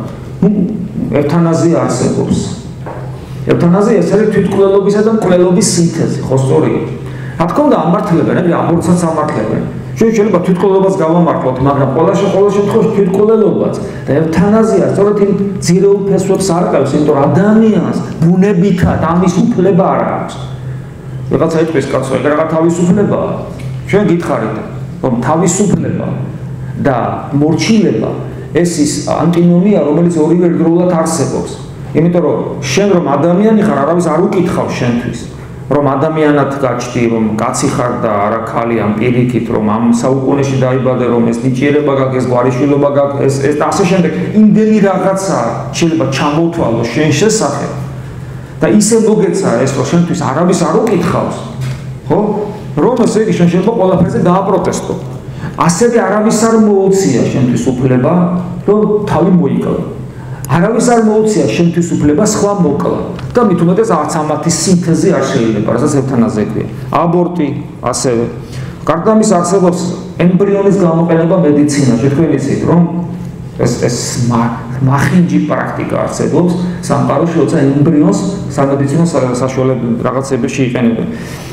ევთანაზია არსებობს. ევთანაზია ეს არის თვითმკვლელობისა და მკვლელობის სინთეზი, ხო სწორია? რა თქმა უნდა ამართლებენ, ეგრე აბორტსაც ამართლებენ. ჩვენ შეიძლება თვითმკვლელობას გავამართლოთ, მაგრამ ყველა შემთხვევაში თვითმკვლელობაც და ევთანაზია სწორედ იმ ძირეულ ფესვებს არყევს, იმიტომ რომ ადამიანს ბუნებითად ამის უფლება არ აქვს. ვიღაცა იტყვის კაცო, ეგ რა თავისუფლებაა? ჩვენ გითხარით, რომ თავისუფლება და მორჩილება ეს ის ანტინომია, რომელიც ორივე ერთდროულად არსებობს. იმიტომ რომ შენ რომ ადამიანი ხარ, არავის არ უკითხავს შენთვის, რომ ადამიანად გაჩნდი, რომ კაცი ხარ და არა ქალი ამ პირიქით, რომ ამ საუკუნეში დაიბადე, რომ ეს ნიჭიერება გაქვს, ეს გვარიშვილობა გაქვს, ეს ეს და ასე შემდეგ. იმდენი რაღაცა შეიძლება ჩამოთვალო შენ შესახებ. და ისე მოგეცა ეს, რომ შენთვის არავის არ უკითხავს, ხო? რომ ესე იგი შენ შეიძლება ყველაფერზე დააპროტესტო. ასევე არავის არ მოუწია შენთვის უფლება, რომ თავი მოიკლა. არავის არ მოუწია შენთვის უფლება სხვა მოკლა. და მით უმეტეს არც ამათი სინთეზი არ შეიძლება, რასაც ევთანაზია ქვია. აბორტი ასევე. გარდა ამისა არსებობს ემბრიონის გამოყენება მედიცინაში, თქვენ იცით, რომ ეს ეს მახინჯი პრაქტიკა არსებობს სამყაროში, როცა ემბრიონს სამედიცინო საშუალებ რაღაცებში იყენებენ.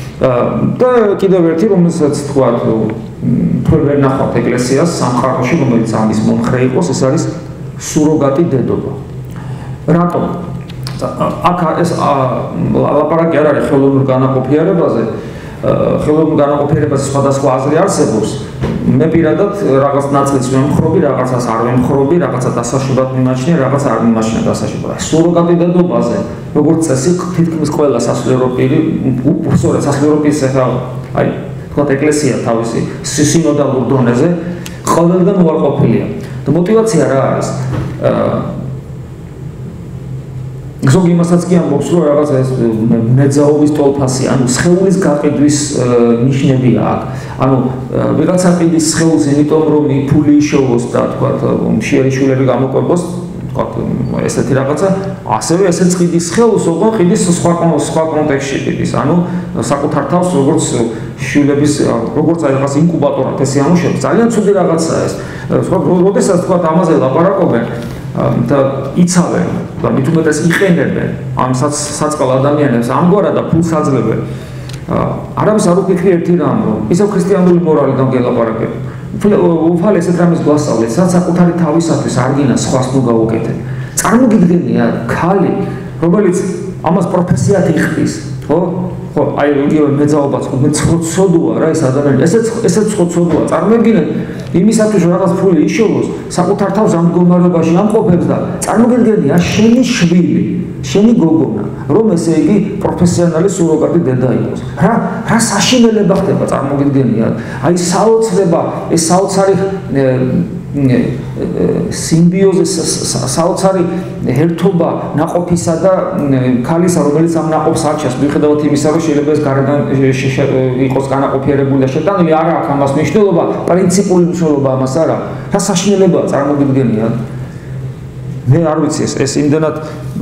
და კიდევ ერთი რომელსაც თქვა თქვენ ვერ ნახავთ ეკლესიას სამყაროში, რომელიც ამის მომხრე იყოს, ეს არის სუროგატი დედობა. რატომ? აქ ეს ლაპარაკი არ არის ხელოვნურ განაყოფიერებაზე, ხელოვნურ განაყოფიერებაზე სხვადასხვა აზრი არსებობს. მე პირადად რაღაც ნაწილს ვემხრობი, რაღაცას არ ვემხრობი, რაღაცა დასაშვებად მიმაჩნია, რაღაც არ მიმაჩნია დასაშვებად. სუროგატი დედობაზე, როგორც წესი, თითქმის ყველა სასულიერო პირი, უბრალოდ სასულიერო პირის ახლა, აი, თქვათ ეკლესია თავისი სინოდალურ დონეზე ყველგან უარყოფილია. და мотивация რა არის? ზოგი იმასაც კი ამბობს, რომ რაღაც ეს მეძაობის ტოლფასი, ანუ სხეულის გაყიდვის ნიშნებია აქ. ანუ ვიღაცა ყიდის სხეულს იმიტომ, რომ ფული იშოვოს და თქვათ მშიერი შვილები გამოყვებოს, თქვათ ესეთი რაღაცა, ასევე ესეც ყიდის სხეულს, ოღონდ ყიდის სხვა სხვა კონტექსტში ყიდის. ანუ საკუთარ თავს როგორც შვილების, როგორც აი რაღაც ინკუბატორად ესე ამუშავებს. ძალიან ცუდი რაღაცაა ეს. სხვა როდესაც თქვათ ამაზე ლაპარაკობენ და იცავენ და მით უმეტეს იყენებენ ამ საწყალ ადამიანებს ამგვარად და ფულს აძლევენ. არავის არ უკითხი ერთი რამ, რომ ისევ ქრისტიანული მორალიდან გელაპარაკებ. უფალ ესეთ რამეს გვასწავლეთ, სადაც საკუთარი თავისათვის არ გინდა სხვას ნუ გაუკეთებ. წარმოგიდგენია ქალი, რომელიც ამას პროფესიად იხდის, ხო? ხო, აი იგივე მეძაობაც ხო ცოდოა რა ეს ადამიანი, ესეც ესეც ცოდოა. წარმოგიდგენთ იმისათვის რომ რაღაც ფული იშოვოს, საკუთარ თავს ამ მდგომარეობაში ამყოფებს და წარმოგიდგენია შენი შვილი, შენი გოგონა, რომ ესე იგი პროფესიონალი სუროგატი დედა იყოს. რა რა საშინელება ხდება, წარმოგიდგენია. აი საოცრება, ეს საოცარი სიმბიოზი, საოცარი ერთობა ნაყოფისა და ქალისა, რომელიც ამ ნაყოფს აჩენს, მიუხედავად იმისა, რომ შეიძლება ეს გარედან იყოს განაყოფიერებული და შეტანილი, არა აქვს ამას მნიშვნელობა, პრინციპული მნიშვნელობა ამას არა. რა საშინელებაა, წარმოგიდგენია. მე არ ვიცი ეს ეს იმდენად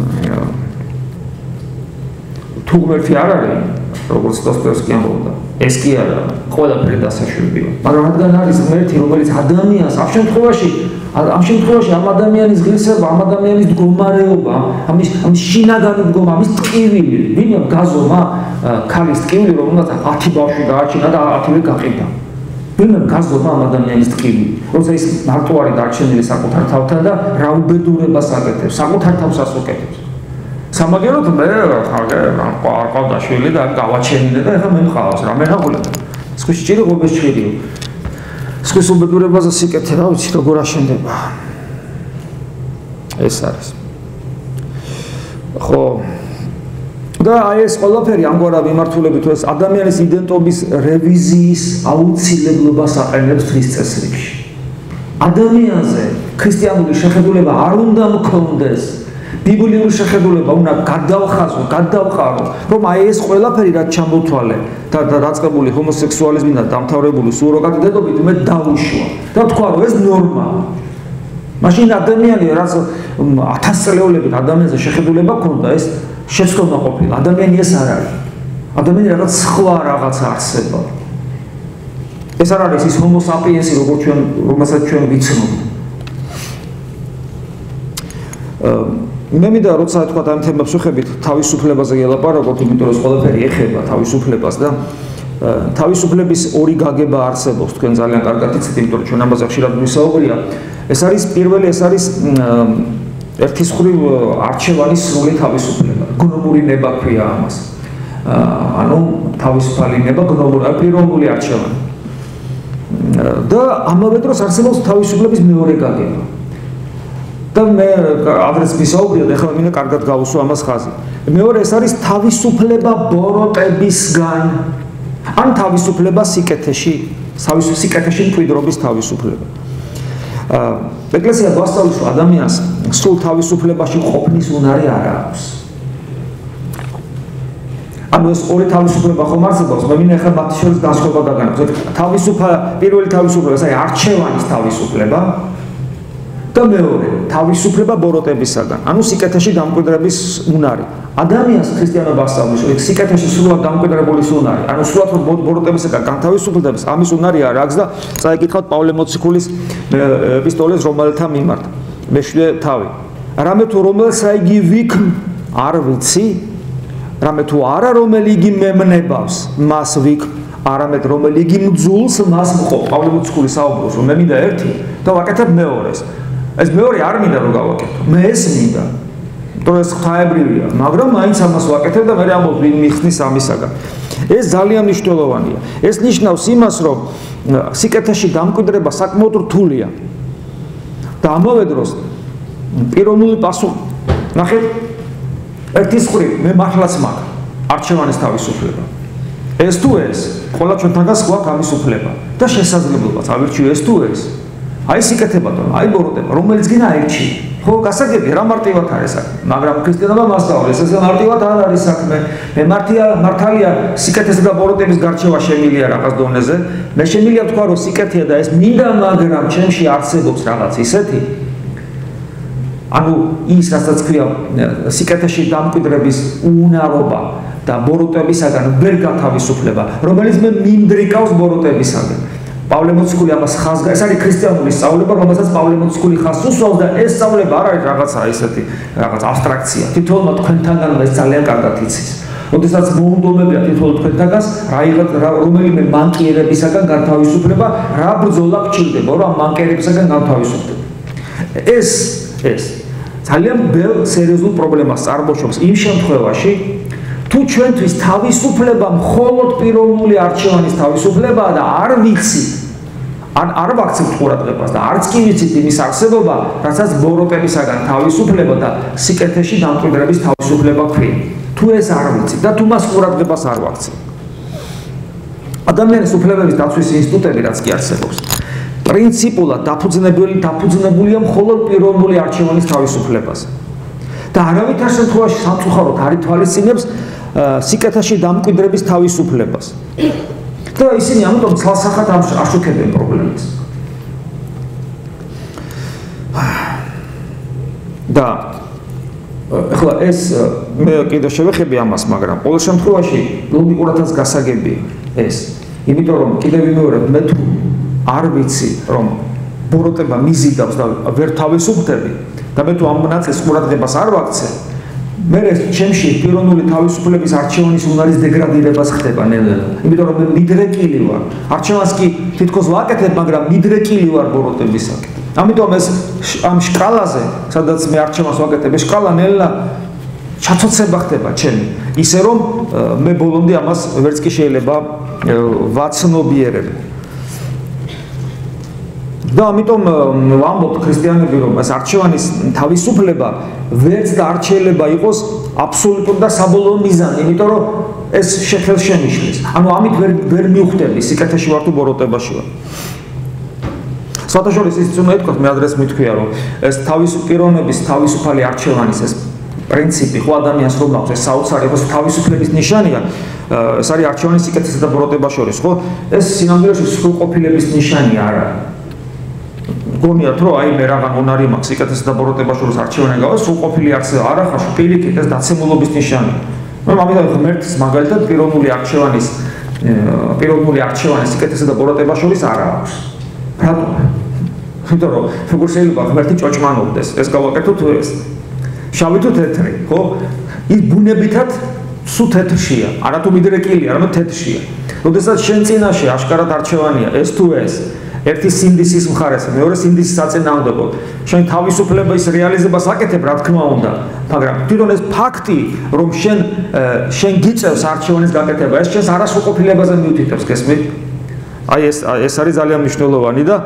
თუ ღმერთი არ არის, როგორც დოსტოევსკი ამბობდა. ეს კი არა, ყველაფერი დასაშვებია. მაგრამ რადგან არის ღმერთი, რომელიც ადამიანს ამ შემთხვევაში ამ შემთხვევაში ამ ადამიანის ღირსება, ამ ადამიანის მდგომარეობა, ამის ამის შინაგანი მდგომა, ამის ტკივილი, ვინმე გაზომა ქალის ტკივილი, რომელსაც ათი ბავშვი გააჩინა და ათივე გაყიდა. ვინმე გაზრდა ამ ადამიანის ტკივილი, როცა ის მარტო არის დარჩენილი საკუთარ თავთან და რა უბედურებას აკეთებს, საკუთარ თავს ასუკეთებს. სამაგეროდ მე არ ყავდა შვილი და გავაჩენინე და ეხლა მე მყავს, რა მენახულებ. სხვის ჭირი ღობეს ჭირიო. სხვის უბედურებაზე სიკეთე, რა ვიცი, როგორ აშენდება. ეს არის. ხო და აი ეს ყველაფერი ამგვარად მიმართულებით ეს ადამიანის იდენტობის რევიზიის აუცილებლობას აყენებს ხის წესრიგში. ადამიანზე ქრისტიანული შეხედულება არ უნდა მქონდეს. ბიბლიური შეხედულება უნდა გადავხაზო, გადავყარო, რომ აი ეს ყველაფერი რაც ჩამოთვალე და დაწყებული ჰომოსექსუალიზმი და დამთავრებული სუროგატიდენტობით მე დაუშვა და თქვა რომ ეს ნორმაა. მაშინ ადამიანი რაც ათასწლეულებით ადამიანზე შეხედულება ქონდა ეს შეცდომა ყოფილა. ადამიანი ეს არ არის. ადამიანი რაღაც სხვა რაღაცა არსება. ეს არ არის ის ჰომო საპიენსი როგორც ჩვენ რომელსაც ჩვენ ვიცნობთ. მე მინდა როცა თქვა ამ თემებს ვხებით თავისუფლებაზე გელაპარაკოთ, იმიტომ რომ ყველაფერი ეხება თავისუფლებას და თავისუფლების ორი გაგება არსებობს. თქვენ ძალიან კარგად იცით, იმიტომ რომ ჩვენ ამაზე ხშირად ვისაუბრია. ეს არის პირველი, ეს არის ერთის მხრივ არჩევანის სრული თავისუფლება. გნომური ნება ქვია ამას. ანუ თავისუფალი ნება, გნომური, პიროვნული არჩევანი. და ამავე დროს არსებობს თავისუფლების მეორე გაგება. და მე ადრეს ვისაუბრია და ეხლა მინდა კარგად გავუსვა ამას ხაზი. მეორე ეს არის თავისუფლება ბოროტებისგან. ან თავისუფლება სიკეთეში, სიკეთეში მკვიდრობის თავისუფლება. ეკლესია გვასწავლის რომ ადამიანს სულ თავისუფლებაში ყოფნის უნარი არ აქვს. ანუ ეს ორი თავისუფლება ხომ არსებობს, მე მინდა ეხლა მათ შორის განსხვავება დაგანახოთ. თავისუფლება, პირველი თავისუფლება, ეს არის არჩევანის თავისუფლება. და მეორე, თავისუფლება ბოროტებისაგან, ანუ სიკეთეში დამკვიდრების უნარი. ადამიანს ქრისტიანობა ასწავლის, რომ სიკეთეში სრულად დამკვიდრებული უნარი, ანუ სრულად ბოროტებისაგან განთავისუფლდებს, ამის უნარი არ აქვს და წაიკითხავთ პავლე მოციქულის ეპისტოლეს რომელთა მიმართ. მეშვიდე თავი. რამე თუ რომელსა იგი ვიქ არ ვიცი, რამე თუ არა რომელი იგი მემნებავს, მას ვიქ, არამედ რომელი იგი მძულს მას მყო. პავლე მოციქული საუბრობს, რომ მე მინდა ერთი და ვაკეთებ მეორეს. ეს მეორე არ მინდა რომ გავაკეთო. მე ეს მინდა. იმიტომ ეს ღვთაებრივია, მაგრამ მაინც ამას ვაკეთებ და მე ამბობ ვინ მიხსნის ამისაგან. ეს ძალიან მნიშვნელოვანია. ეს ნიშნავს იმას, რომ სიკეთეში დამკვიდრება საკმაოდ რთულია. და ამავე დროს პიროვნული პასუხი. ნახეთ, ერთის მხრივ მე მართლაც მაქვს არჩევანის თავისუფლება. ეს თუ ეს, ყველა ჩვენთანგან გვაქვს ამის უფლება და შესაძლებლობაც ავირჩიო ეს თუ ეს. აი სიკეთებათო, აი ბოროტება, რომელიც გინდა აირჩი. ხო, გასაგებია, რა მარტივად არის საქმე, მაგრამ ქრისტიანობა მასწავლებს, ეს მარტივად არ არის საქმე. მე მართია, მართალია სიკეთესა და ბოროტების გარჩევა შემილია რაღაც დონეზე. მე შემილია თქვა, რომ სიკეთეა და ეს მინდა, მაგრამ ჩემში არსებობს რაღაც ისეთი. ანუ ის, რასაც ქვია სიკეთეში დამკვიდრების უნარობა და ბოროტებისაგან ვერ გათავისუფლება, რომელიც მე მინდრიკავს ბოროტებისაგან. პავლე მოციქული ამას ხაზს, ეს არის ქრისტიანული სწავლება, რომელსაც პავლე მოციქული ხაზს უსვამს და ეს სწავლება არ არის რაღაცა ისეთი, რაღაც აბსტრაქცია. თითოეულმა თქვენთანგან ეს ძალიან კარგად იცის. როდესაც მოუნდომებია თითოეულ თქვენთანგანს, რა რომელიმე მანკიერებისაგან განთავისუფლება, რა ბრძოლა გჭირდება, რომ ამ მანკიერებისაგან განთავისუფლდება. ეს ეს ძალიან ბევრ სერიოზულ პრობლემას წარმოშობს იმ შემთხვევაში, თუ ჩვენთვის თავისუფლება მხოლოდ პიროვნული არჩევანის თავისუფლებაა და არ ვიცით, ან არ ვაქცევთ ყურადღებას და არც კი ვიცით იმის არსებობა, რასაც ბოროტებისაგან თავისუფლება და სიკეთეში დამკვიდრების თავისუფლება ქვია. თუ ეს არ ვიცით და თუ მას ყურადღებას არ ვაქცევთ. ადამიანის უფლებების დაცვის ინსტიტუტები რაც კი არსებობს, პრინციპულად დაფუძნებული დაფუძნებულია მხოლოდ პიროვნული არჩევანის თავისუფლებაზე. და არავითარ შემთხვევაში სამწუხაროდ არ ითვალისწინებს სიკეთეში დამკვიდრების თავისუფლებას. და ისინი ამიტომ ცალსახად აშუქებენ პრობლემას. და ეხლა ეს მე კიდევ შევეხები ამას, მაგრამ ყოველ შემთხვევაში ლოგიკურადაც გასაგებია ეს. იმიტომ რომ კიდევ ვიმეორებ, მე თუ არ ვიცი რომ ბოროტება მიზიდავს და ვერ თავისუფლდები და მე თუ ამ ნაწილს ყურადღებას არ ვაქცევ, მე ჩემში პიროვნული თავისუფლების არჩევანის უნარის დეგრადირებას ხდება ნელ-ნელა. იმიტომ რომ მე მიდრეკილი ვარ. არჩევანს კი თითქოს ვაკეთებ, მაგრამ მიდრეკილი ვარ ბოროტებისაკენ. ამიტომ ეს ამ შკალაზე, სადაც მე არჩევანს ვაკეთებ, ეს შკალა ნელ-ნელა ჩაცოცება ხდება ჩემი. ისე რომ მე ბოლომდე ამას ვერც კი შეიძლება ვაცნობიერებ. და ამიტომ ვამბობ ქრისტიანები რომ ეს არჩევანის თავისუფლება ვერც და არ შეიძლება იყოს აბსოლუტური და საბოლოო მიზანი, იმიტომ რომ ეს შეხელს შემიშლის. ანუ ამით ვერ ვერ მივხვდები სიკეთეში ვარ თუ ბოროტებაში ვარ. სათაშორის ისიც უნდა ითქვას, მე ადრეს მithქვია რომ ეს თავისუფლების თავისუფალი არჩევანის ეს პრინციპი ხო ადამიანს რომ აქვს ეს საოცარი ეს თავისუფლების ნიშანია, ეს არის არჩევანის სიკეთესა და ბოროტებას შორის, ხო? ეს სინამდვილეში სრულყოფილების ნიშანია არა. გონიათ რომ აი მე რაღაც უნარი მაქვს სიკეთესა და ბოროტებას შორის არჩევანი გავა, სრულყოფილი არცევა არა ხარ, პირიქით ეს დაცემულობის ნიშანია. მე ამიტომ ღმერთს მაგალითად პიროვნული არჩევანის პიროვნული არჩევანის სიკეთესა და ბოროტებას შორის არ აქვს. რატო? იმიტომ რომ როგორ შეიძლება ღმერთი ჭოჭმანობდეს, ეს გავაკეთოთ თუ ეს? შავი თუ თეთრი, ხო? ის ბუნებითად სულ თეთრშია, არა თუ მიდრეკილია, არამედ თეთრშია. როდესაც შენ წინაშე აშკარად არჩევანია, ეს თუ ეს, ერთი სინდისის მხარეს, მეორე სინდისის საწინააღმდეგო. შენ თავისუფლების რეალიზებას აკეთებ, რა თქმა უნდა, მაგრამ თვითონ ეს ფაქტი, რომ შენ შენ გიწევს არჩევანის გაკეთება, ეს შენს არასრულყოფილებაზე მიუთითებს, გესმით? აი ეს ეს არის ძალიან მნიშვნელოვანი და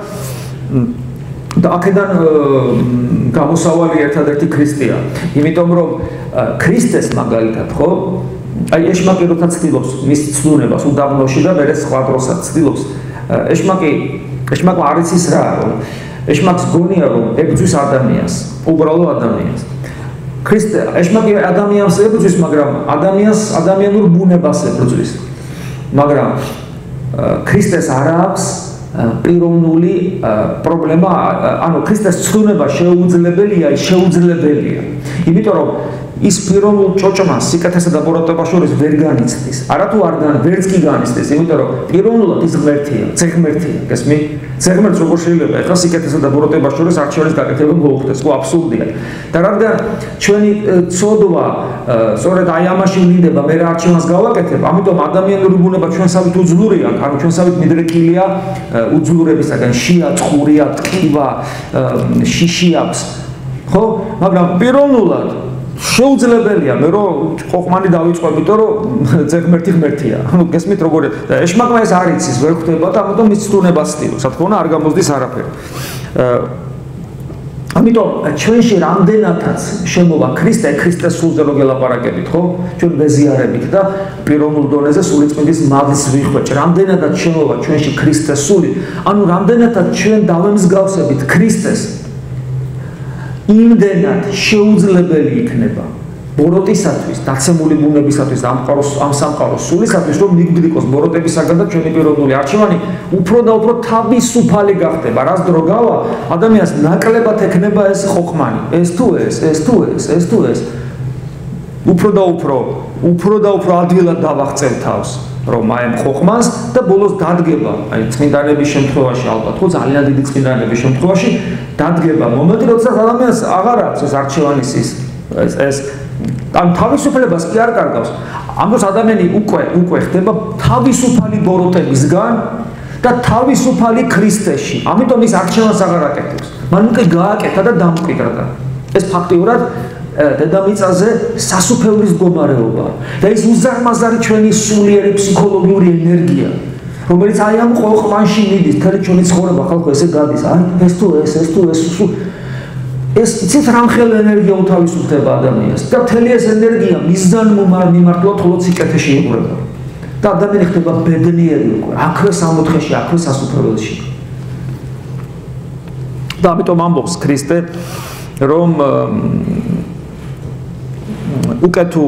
და აქედან გამოსავალი ერთადერთი ქრისტეა. იმიტომ რომ ქრისტეს მაგალითად, ხო? აი ეშმაკი როცა ცდილობს მის ცნუნებას უდაბნოში და მერე სხვა დროსაც ცდილობს. ეშმაკი ეშმაკმა არ იცის რა, რომ ეშმაკს გონია რომ ებრძვის ადამიანს, უბრალო ადამიანს. ქრისტე ეშმაკი ადამიანს ებრძვის, მაგრამ ადამიანს ადამიანურ ბუნებას ებრძვის. მაგრამ ქრისტეს არ აქვს პიროვნული პრობლემა, ანუ ქრისტეს ცნუნება შეუძლებელია, შეუძლებელია. იმიტომ რომ ის პიროვნულ ჭოჭმას სიკეთესა და ბოროტებას შორის ვერ განიცდის. არა თუ არ გან ვერც კი განიცდის, იმიტომ რომ პიროვნულად ის ღმერთია, ზღმერთია, გესმით? ზღმერთს როგორ შეიძლება ეხლა სიკეთესა და ბოროტებას შორის არჩევანის გაკეთება მოუხდეს, ხო აბსურდია. და რადგან ჩვენი ცოდვა სწორედ აი ამაში ვლინდება, მე რა არჩევანს გავაკეთებ, ამიტომ ადამიანური ბუნება ჩვენსავით უძლურია, ანუ ჩვენსავით მიდრეკილია უძლურებისაგან, შია, წყურია, ტკივა, შიში აქვს. ხო? მაგრამ პიროვნულად შეუძლებელია მე რომ ყოყმანი დავიწყო, იმიტომ რომ ზღმერთი ღმერთია. ანუ გესმით როგორია? და ეშმაკმა ეს არ იცის, ვერ ხვდება და ამიტომ მის ცნუნებას ცდილობს. რა თქმა უნდა, არ გამოსდის არაფერი. ამიტომ ჩვენში რამდენადაც შემოვა ქრისტე, ქრისტეს სულზე რო გელაპარაკებით, ხო? ჩვენ ბეზიარებით და პიროვნულ დონეზე სულიწმიდის მადლს ვიხვეჭ. რამდენადაც შემოვა ჩვენში ქრისტეს სული, ანუ რამდენადაც ჩვენ დავემსგავსებით ქრისტეს, იმდენად შეუძლებელი იქნება ბოროტისათვის, დაცემული ბუნებისათვის, ამ ამ სამყაროს სულისათვის, რომ მიგვდრიკოს ბოროტებისაგან და ჩვენი პიროვნული არჩევანი უფრო და უფრო თავისუფალი გახდება. რას დრო გავა, ადამიანს ნაკლებად ექნება ეს ხოხმანი, ეს თუ ეს, ეს თუ ეს, ეს თუ ეს. უფრო და უფრო, უფრო და უფრო ადვილად დავაღწევ თავს, რომ აი ხოხმანს და ბოლოს დადგება, აი წმინდანების შემთხვევაში ალბათ, ხო, ძალიან დიდი წმინდანების შემთხვევაში დადგება მომენტი, როდესაც ადამიანს აღარ აქვს ეს არჩევანის ის ეს ეს ან თავისუფლებას კი არ კარგავს. ამას ადამიანი უკვე უკვე ხდება თავისუფალი ბოროტებისგან და თავისუფალი ქრისტეში. ამიტომ ის არჩევანს აღარ აკეთებს. მან უკვე გააკეთა და დამკვიდრდა. ეს ფაქტიურად დედამიწაზე სასუფეულის მდგომარეობა და ის უზარმაზარი ჩვენი სულიერი ფსიქოლოგიური ენერგია, რომელიც აი ამ ყოყმანში მიდის, თელი ჩვენი ცხოვრება ხალხო ესე გადის, აი ეს თუ ეს, ეს თუ ეს, ეს იცით რამხელა ენერგია უთავისუფლდება ადამიანს და მთელი ეს ენერგია მიზანმომარ მიმართულად მხოლოდ სიკეთეში იღვრება და ადამიანი ხდება ბედნიერი უკვე, აქვე სამოთხეში, აქვე სასუფეველში. და ამიტომ ამბობს ქრისტე, რომ უკეთო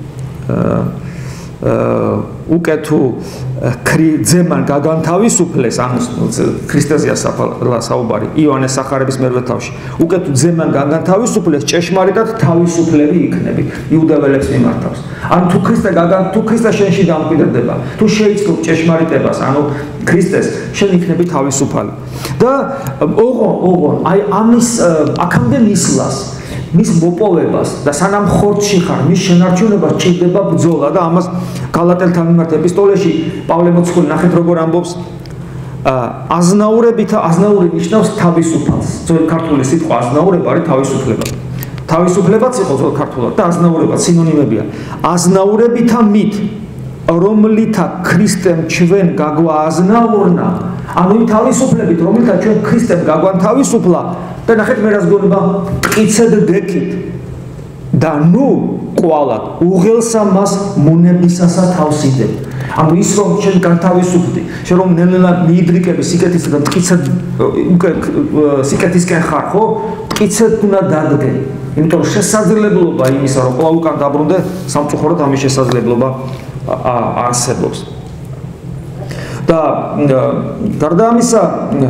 უკეთო ძემან გაგანთავისუფლეს, ანუ ქრისტეზეა საუბარი იოანეს სახარების მერვე თავში. უკეთო ძემან გაგანთავისუფლეს, ჭეშმარიტად თავისუფლები იქნები, იუდეველებს მიმართავს. ანუ თუ ქრისტე გაგან თუ ქრისტე შენში დამკვიდრდება, თუ შეიცნობ ჭეშმარიტებას, ანუ ქრისტეს, შენ იქნები თავისუფალი. და ოღონ, ოღონ, აი ამის აქამდე მისვლას მის მოპოვებას და სანამ ხორცში ხარ, მის შენარჩუნებას ჭირდება ბრძოლა და ამას გალატელთან მიმართ ეპისტოლეში პავლე მოციქული ნახეთ როგორ ამბობს აზნაურებით აზნაური ნიშნავს თავისუფალს. ძველი ქართული სიტყვა აზნაურება არის თავისუფლება. თავისუფლებაც იყო ძველ ქართულად და აზნაურება სინონიმებია. აზნაურებითა მით რომლითა ქრისტემ ჩვენ გაგვააზნაურნა, ანუ იმ თავისუფლებით, რომლითა ჩვენ ქრისტემ გაგვან თავისუფლა და ნახეთ მე რას გონება მტკიცედ დექით და ნუ ყვალად უღელსა მას მონებისასა თავსიდებ. ანუ ის რომ ჩვენ განთავისუფლდი, შენ რომ ნელ-ნელა მიიდრიკები სიკეთისა და მტკიცედ უკვე სიკეთისკენ ხარ, ხო? მტკიცედ უნდა დადგე. იმიტომ რომ შესაძლებლობა იმისა რომ ყვალ უკან დაბრუნდე სამწუხაროდ ამის შესაძლებლობა არსებობს. და გარდა ამისა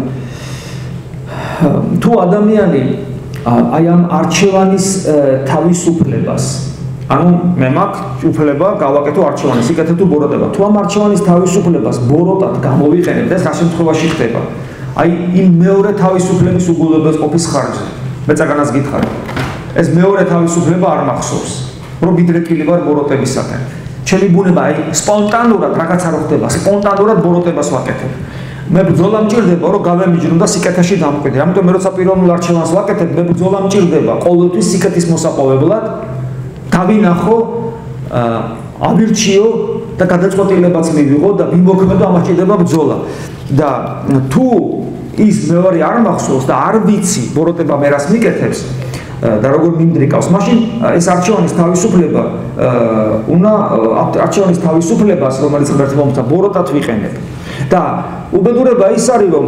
თუ ადამიანი აი ამ არჩევანის თავისუფლებას ანუ მე მაქვს უფლება გავაკეთო არჩევანი სიკეთე თუ ბოროტება თუ ამ არჩევანის თავისუფლებას ბოროტად გამოვიყენებ და ეს რა შემთხვევაში ხდება აი იმ მეორე თავისუფლების უგულებელს ყოფის ხარჯზე მე წაგანას გითხარი ეს მეორე თავისუფლება არ მახსოვს რომ ვიდრეკილი ვარ ბოროტებისაკენ ჩემი ბუნება აი სპონტანურად რაღაცა რო ხდება სპონტანურად ბოროტებას ვაკეთებ მე ბრძოლა მჭირდება რომ გავემიჯნო და სიკეთეში დამკვიდრე ამიტომ მე როცა პირველ არჩევანს ვაკეთებ მე ბრძოლა მჭირდება ყოველთვის სიკეთის მოსაპოვებლად დავინახო ავირჩიო და გადაწყვეტილებაც მივიღო და მიმოქმედო ამას ჭირდება ბრძოლა და თუ ის მეორე არ მახსოვს და არ ვიცი ბოროტება მე რას მიკეთებს და როგორ მინდრიკავს მაშინ ეს არჩევანის თავისუფლება უნდა არჩევანის თავისუფლებას რომელიც ღმერთმა ბოროტად ვიყენებ და უბედურება ის არის რომ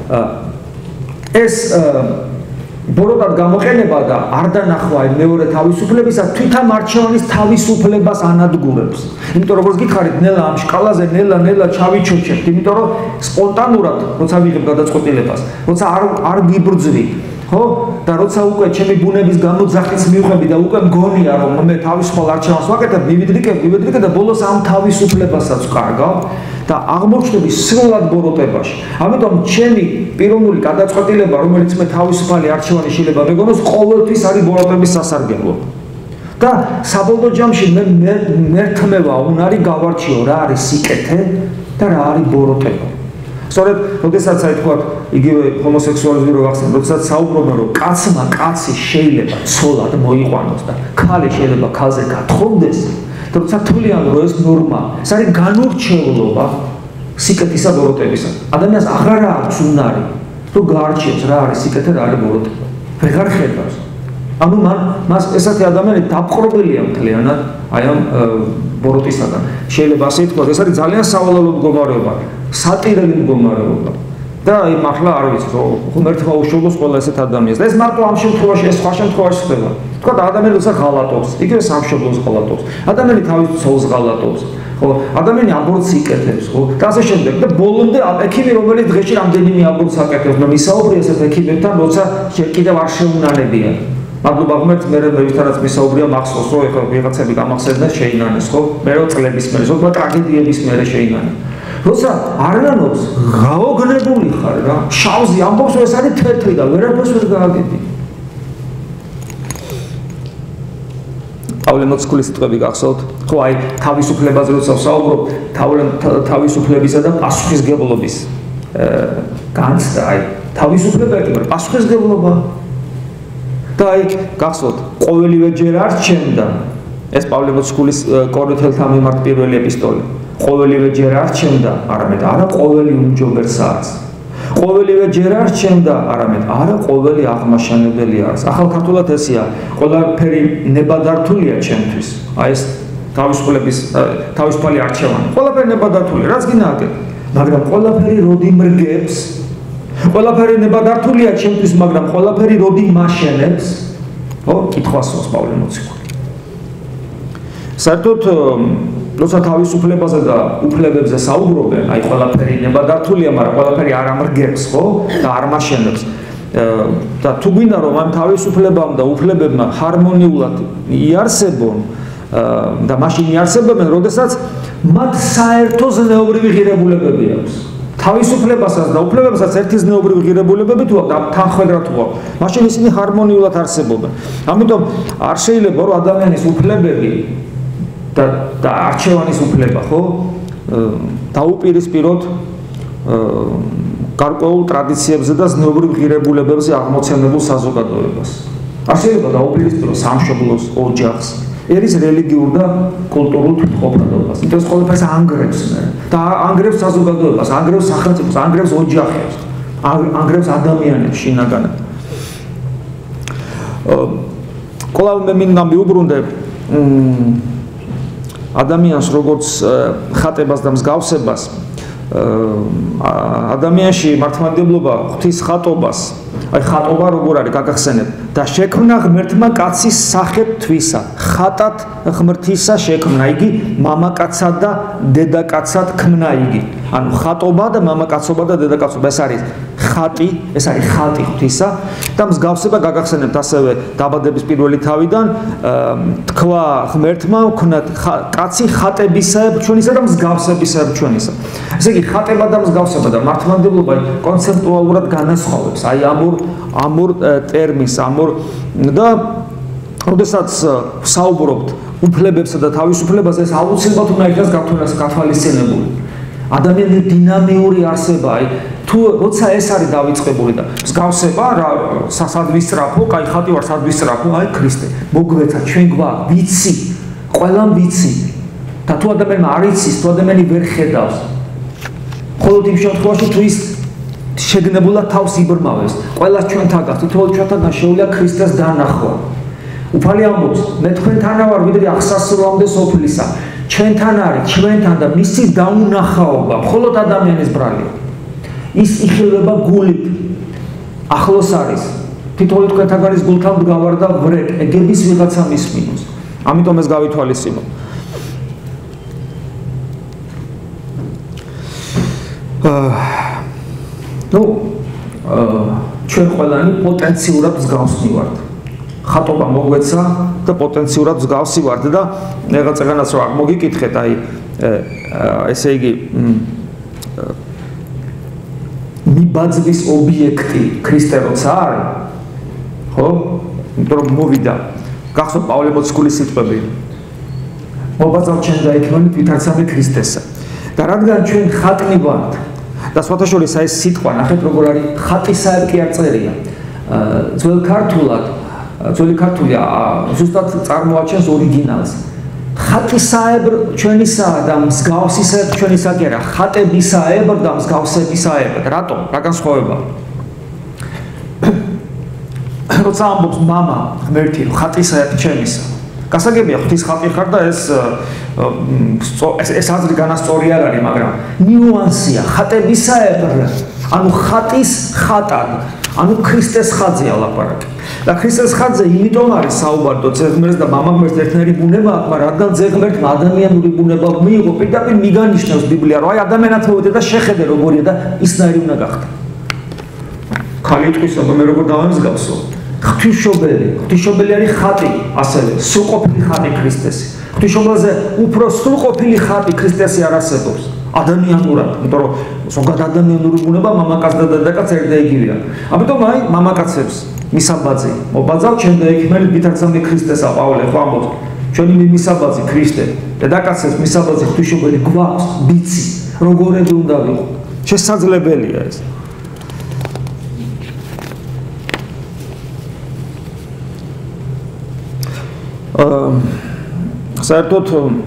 ეს ბოროტად გამოყენება და არ დანახვა მეორე თავისუფლებისა თვითონ არჩევანის თავისუფლებას ანადგურებს. იმიტომ რომ როგორც გითხარით, ნელა ამ შკალაზე ნელა ნელა ჩავიჩოჩებთ, იმიტომ რომ სპონტანურად როცა ვიღებ გადაწყვეტილებას, როცა არ არ გიბრძვი, ხო? და როცა უკვე ჩემი ბუნების გამოძახის მივხვები და უკვე მგონია რომ მე თავისუფალ არჩევანს ვაკეთებ, მივიდრიკებ, მივიდრიკებ და ბოლოს ამ თავისუფლებასაც ვკარგავ და აღმოჩნდები სრულად ბოროტებაში. ამიტომ ჩემი პიროვნული გადაწყვეტილება, რომელიც მე თავისუფალი არჩევანი შეიძლება მეგონოს, ყოველთვის არის ბოროტების სასარგებლო. და საბოლოო ჯამში მე მერთმევა უნარი გავარჩიო რა არის სიკეთე და რა არის ბოროტება. სწორედ, როდესაც აი თქვა იგივე ჰომოსექსუალიზმი რო ახსენე, როდესაც საუბრობენ რომ კაცმა კაცი შეიძლება ცოლად მოიყვანოს და ქალი შეიძლება ქალზე გათხოვდეს, თუმცა თვლიან რომ ეს ნორმა, ეს არის განურჩევლობა სიკეთისა ბოროტებისა. ადამიანს აღარ აქვს უნარი, რომ გაარჩიოს რა არის სიკეთე, რა არის ბოროტება. ვეღარ ხედავს. ანუ მან მას ესეთი ადამიანი დაპყრობილია მთლიანად აი ამ ბოროტისაგან. შეიძლება ასე ითქვას, ეს არის ძალიან სავალალო მდგომარეობა, სატირელი მდგომარეობა. და აი ახლა არ ვიცი, რომ ღმერთმა უშუალოს ყველა ესეთ ადამიანს. და ეს მარტო ამ შემთხვევაში, ეს სხვა შემთხვევაში ხდება. თქვა ადამიანი როცა ღალატობს, იგივე სამშობლოს ღალატობს. ადამიანი თავის ცოლს ღალატობს. ხო, ადამიანი აბორტს იკეთებს, ხო? და ასე შემდეგ. და ბოლომდე ექიმი რომელიც დღეში რამდენიმე აბორტს აკეთებს, მე მისაუბრე ესეთ ექიმებთან, როცა კიდევ არ შეუნანებია. მადლობა ღმერთს, მე რევისთანაც მისაუბრია მახსოვს, რომ ეხლა ვიღაცები გამახსენდნენ შეინანეს, ხო? მე რო წლების მერე, ზოგადად ტრაგედიების მერე შეინანე. როცა არ ნანობს, გაოგნებული ხარ რა. შავზე ამბობს, რომ ეს არის თეთრი და ვერაფერს ვერ გააგები. პავლე მოციქულის სიტყვები გახსოვთ? ხო, აი თავისუფლებაზე როცა ვსაუბრობ, თავისუფლებისა და პასუხისგებლობის განცდა, აი თავისუფლება ეკება პასუხისგებლობა. და აი გახსოვთ, ყოველივე ჯერ არ რჩენდა ეს პავლე მოციქულის კორინთელთა მიმართ პირველი ეპისტოლე. ყოველივე ჯერ არ რჩენდა, არამედ არა ყოველი უმჯობერს არის. ყოველივე ჯერ არ რჩენდა, არამედ არა ყოველი აღმაშენებელი არის. ახალ ქართულად ესია, ყველაფერი ნებადართულია ჩემთვის. აი ეს თავისუფლების თავისუფალი არჩევანი. ყველაფერი ნებადართულია, რაც გინააკეთ. მაგრამ ყველაფერი როდი მრგებს, ყველაფერი ნებადართულია ჩემთვის, მაგრამ ყველაფერი როდი მაშენებს, ხო, კითხვასწორს პავლე მოციქული. საერთოდ როცა თავისუფლებაზე და უფლებებზე საუბრობენ, აი ყველაფერი ნებადართულია, მაგრამ ყველაფერი არ ამრგებს, ხო? და არ მაშენებს. და თუ გვინდა რომ ამ თავისუფლებამ და უფლებებმა ჰარმონიულად იარსებონ და მაშინ იარსებებენ, როდესაც მათ საერთო ზნეობრივი ღირებულებები აქვს. თავისუფლებასაც და უფლებებასაც ერთიზნეობრივი ღირებულებები თუ აქვს და თანხმედრად თუ აქვს, მაშინ ისინი ჰარმონიულად არსებობენ. ამიტომ არ შეიძლება რომ ადამიანის უფლებები და და არჩევანის უფლება, ხო? დაუპირისპიროთ გარკვეულ ტრადიციებზე და ზნეობრივ ღირებულებებზე აღმოცენებულ საზოგადოებას. არ შეიძლება დაუპირისპიროთ სამშობლოს, ოჯახს, ერის რელიგიურ და კულტურულ თვითმყოფადობას. იმიტომ ყველაფერს ანგრევს მე და ანგრევს საზოგადოებას, ანგრევს სახელმწიფოს, ანგრევს ოჯახებს, ანგრევს ადამიანებს შინაგანად. კვლავ მე მინდა მიუბრუნდე ადამიანს როგორც ხატებას და მსგავსებას, ადამიანში მართლმადიდებლობა ღვთის ხატობას, აი ხატობა როგორ არის გაგახსენებ და შექმნა ღმერთმა კაცის სახე თვისა, ხატად ღმრთისა შექმნა იგი, მამაკაცად და დედაკაცად ქმნა იგი. ანუ ხატობა და მამაკაცობა და დედაკაცობა ეს არის ხატი, ეს არის ხატი ღვთისა და მსგავსება გაგახსენებთ ასევე დაბადების პირველი თავიდან თქვა ღმერთმა ვქნათ კაცი ხატებისაებ ჩვენისა და მსგავსებისაებ ჩვენისა. ესე იგი ხატება და მსგავსება და მართლმადიდებლობა კონცეპტუალურად განასხვავებს აი ამორ ამორ ტერმინს ამორ და როდესაც საუბრობთ უფლებებსა და თავისუფლებაზე ეს აუცილებლად უნდა იქნას გათვალისწინებული. ადამიანი დინამიური არსებაა, თუ როცა ეს არის დავიწყებული და მსგავსება რა სასადვისწრაფო, კაი ხატი ვარ სადვისწრაფო, აი ქრისტე, მოგვეცა ჩვენ გვაქვს ვიცი, ყველამ ვიცი და თუ ადამიანმა არ იცის, თუ ადამიანი ვერ ხედავს, მხოლოდ იმ შემთხვევაში თუ ის შეგნებულად თავს იბრმავებს, ყველა ჩვენთაგან, თითოეულ ჩვენთაგან შეუძლია ქრისტეს დანახვა. უფალი ამბობს, მე თქვენთან ვარ, ვიდრე აღსასრულამდე სოფლისა. ჩვენთან არის, ჩვენთან და მისი დაუნახაობა, მხოლოდ ადამიანის ბრალია. ის იხილება გულით. ახლოს არის. თითოეულ თქვენთაგან ის გულთან მდგავარ და ვრეკ, ეგების ვიღაცა მისმინოს. ამიტომ ეს გავითვალისწინო. ნუ ჩვენ ყველანი პოტენციურად მსგავსი ვართ. ხატობა მოგვეცა და პოტენციურად მსგავსი ვართ და რაღაცა რომ მოგიკითხეთ, აი ესე იგი მიბაძვის ობიექტი ქრისტე როცა არის, ხო? იმიტომ რომ მოვიდა გახსოვთ პავლე მოციქულის სიტყვები. მობაძავ ჩვენ დაიქმანით ვითარცამი ქრისტესა. და რადგან ჩვენ ხატნი ვართ და სხვათა შორის აი ეს სიტყვა ნახეთ როგორ არის ხატისაებ კი არ წერია. ძველ ქართულად ძველი ქართული ზუსტად წარმოაჩენს ორიგინალს. ხატისაებ ჩვენისა და მსგავსისაებ ჩვენისა კი არა, ხატებისაებ და მსგავსებისაებ. რატომ? რა განსხვავება? როცა ამბობს მამა ღმერთი ხატისაებ ჩვენისა. გასაგებია ღვთის ხატი ხარ და ეს ეს აზრი განასწორი არ არის, მაგრამ ნიუანსია ხატებისაებ, ანუ ხატის ხატად, ანუ ქრისტეს ხატზეა ლაპარაკი. და ქრისტეს ხატზე იმიტომ არის საუბარი, ძეგმერს და მამაღმერთს ერთნაირი ბუნება აქვს, მაგრამ რადგან ძეგმერთმა ადამიანური ბუნება მიიღო, პირდაპირ მიგანიშნავს ბიბლია, რომ აი ადამიანად მოვიდე და შეხედე როგორია და ისნაირი უნდა გახდე. ხალი იტყვისობა მე როგორ დავამსგავსო? ღვთისმშობელი, ღვთისმშობელი არის ხატი, ასევე სრულყოფილი ხატი ქრისტესი. ღვთისმშობელზე უფრო სრულყოფილი ხატი ქრისტესი არ არსებობს. ადამიანურად, იმიტომ რომ ზოგადად ადამიანური ბუნება მამაკაც და დედაკაც ერთ და იგივეა. ამიტომ აი მამაკაცებს მისაბაძი მობაძავ ჩვენ დაიქმენით ვითარცამი ქრისტესა პავლე ხო ამბობს ჩვენი მისაბაძი ქრისტე დედაკაცებს მისაბაძი ღვთისმშობელი გვაქვს ვიცი როგორები უნდა ვიყო შესაძლებელია ეს აა საერთოდ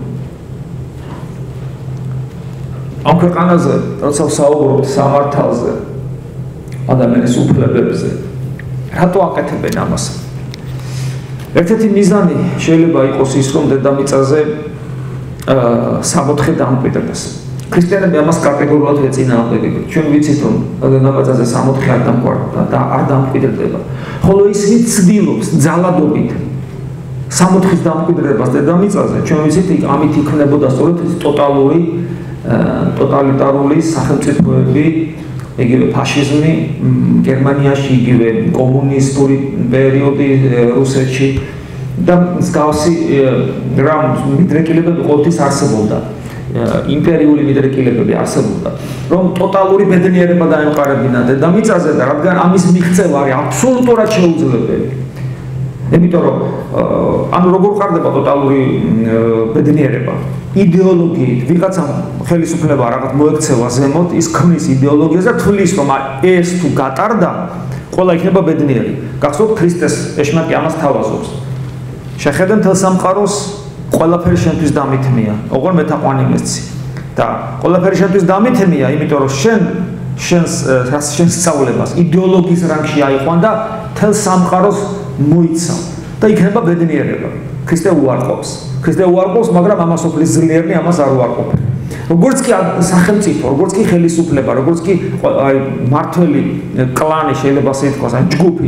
ამ ქვეყანაზე როცა ვსაუბრობთ სამართალზე ადამიანის უფლებებზე რატო აკეთებენ ამას? ერთ-ერთი მიზანი შეიძლება იყოს ის, რომ დედამიწაზე სამოთხე დამკვიდრდეს. ქრისტიანები ამას კატეგორიულად ეწინააღმდეგებენ. ჩვენ ვიცით, რომ დედამიწაზე სამოთხე არ დამკვიდრდება და არ დამკვიდრდება. ხოლო ისინი ცდილობს ძალადობით სამოთხის დამკვიდრებას დედამიწაზე. ჩვენ ვიცით, ამით იქნებოდა სწორედ ტოტალური ტოტალიტარული სახელმწიფოები იგივე ფაშიზმი გერმანიაში, იგივე კომუნისტური პერიოდი რუსეთში და მსგავსი რა მიდრეკილებები ყოველთვის არსებობდა. იმპერიული მიდრეკილებები არსებობდა, რომ ტოტალური ბედნიერება დაემყარებინა დედამიწაზე და რადგან ამის მიღწევა არის აბსოლუტურად შეუძლებელი. Იმიტომ რომ ანუ როგორ ყარდება ტოტალური ბედნიერება? იდეოლოგიით ვიღაცამ ხელისუფლება რაღაც მოექცევა ზემოთ, ის ქმნის იდეოლოგიას და თვლის რომ ეს თუ გატარდა, ყველა იქნება ბედნიერი. გახსოვთ ქრისტეს ეშმაკი ამას თავაზობს. შეხედე მთელ სამყაროს ყველაფერი შენთვის დამithმია, ოღონ მეთაყვანი მესცი. და ყველაფერი შენთვის დამithმია, იმიტომ რომ შენ შენს შენს სწავლებას იდეოლოგიის რანგში აიყვან და მთელ სამყაროს მოიცავ და იქნება ბედნიერება. ქრისტე უარყოფს. ქრისტე უარყოფს, მაგრამ ამას ოფლის ძლიერნი ამას არ უარყოფენ. როგორც კი სახელმწიფო, როგორც კი ხელისუფლება, როგორც კი აი მართველი კლანი შეიძლება ასე ითქვას, ან ჯგუფი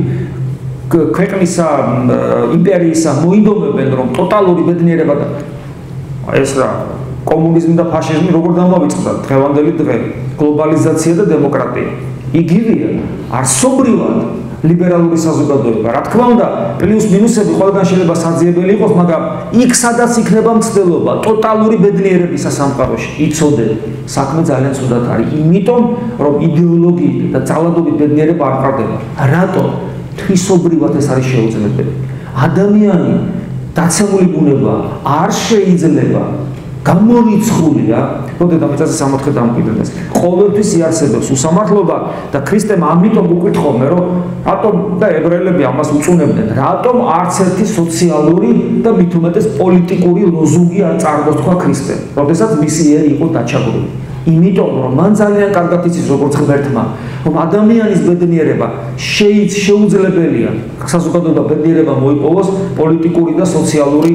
ქვეყნისა იმპერიისა მოინდომებენ, რომ ტოტალური ბედნიერება და ეს რა კომუნიზმი და ფაშიზმი როგორ დამოვიწყდა დღევანდელი დღე, გლობალიზაცია და დემოკრატია. იგივეა, არსობრივად ლიბერალური საზოგადოება. რა თქმა უნდა, პლუს მინუსები ყველგან შეიძლება საძიებელი იყოს, მაგრამ იქ სადაც იქნება მცდელობა ტოტალური ბედნიერებისა სამყაროში, იცოდე, საქმე ძალიან ცუდად არის, იმიტომ რომ იდეოლოგიით და ძალადობით ბედნიერება არ ყარდება. რატო? თვისობრივად ეს არის შეუძლებელი. ადამიანი დაცემული ბუნება არ შეიძლება გამორიცხულია, რომ დედამიწაზე სამოთხე დამკვიდრდეს. ყოველთვის იარსებებს უსამართლობა და ქრისტემ ამიტომ უკითხავენ, რომ რატომ და ებრაელები ამას უწუნებდნენ, რატომ არც ერთი სოციალური და მით უმეტეს პოლიტიკური ლოზუნგი არ წარგოსთქვა ქრისტემ, როდესაც მისი ერი იყო დაჩაგრული. იმიტომ რომ მან ძალიან კარგად იცის როგორც ღმერთმა, რომ ადამიანის ბედნიერება შეუძლებელია, საზოგადოება ბედნიერება მოიპოვოს პოლიტიკური და სოციალური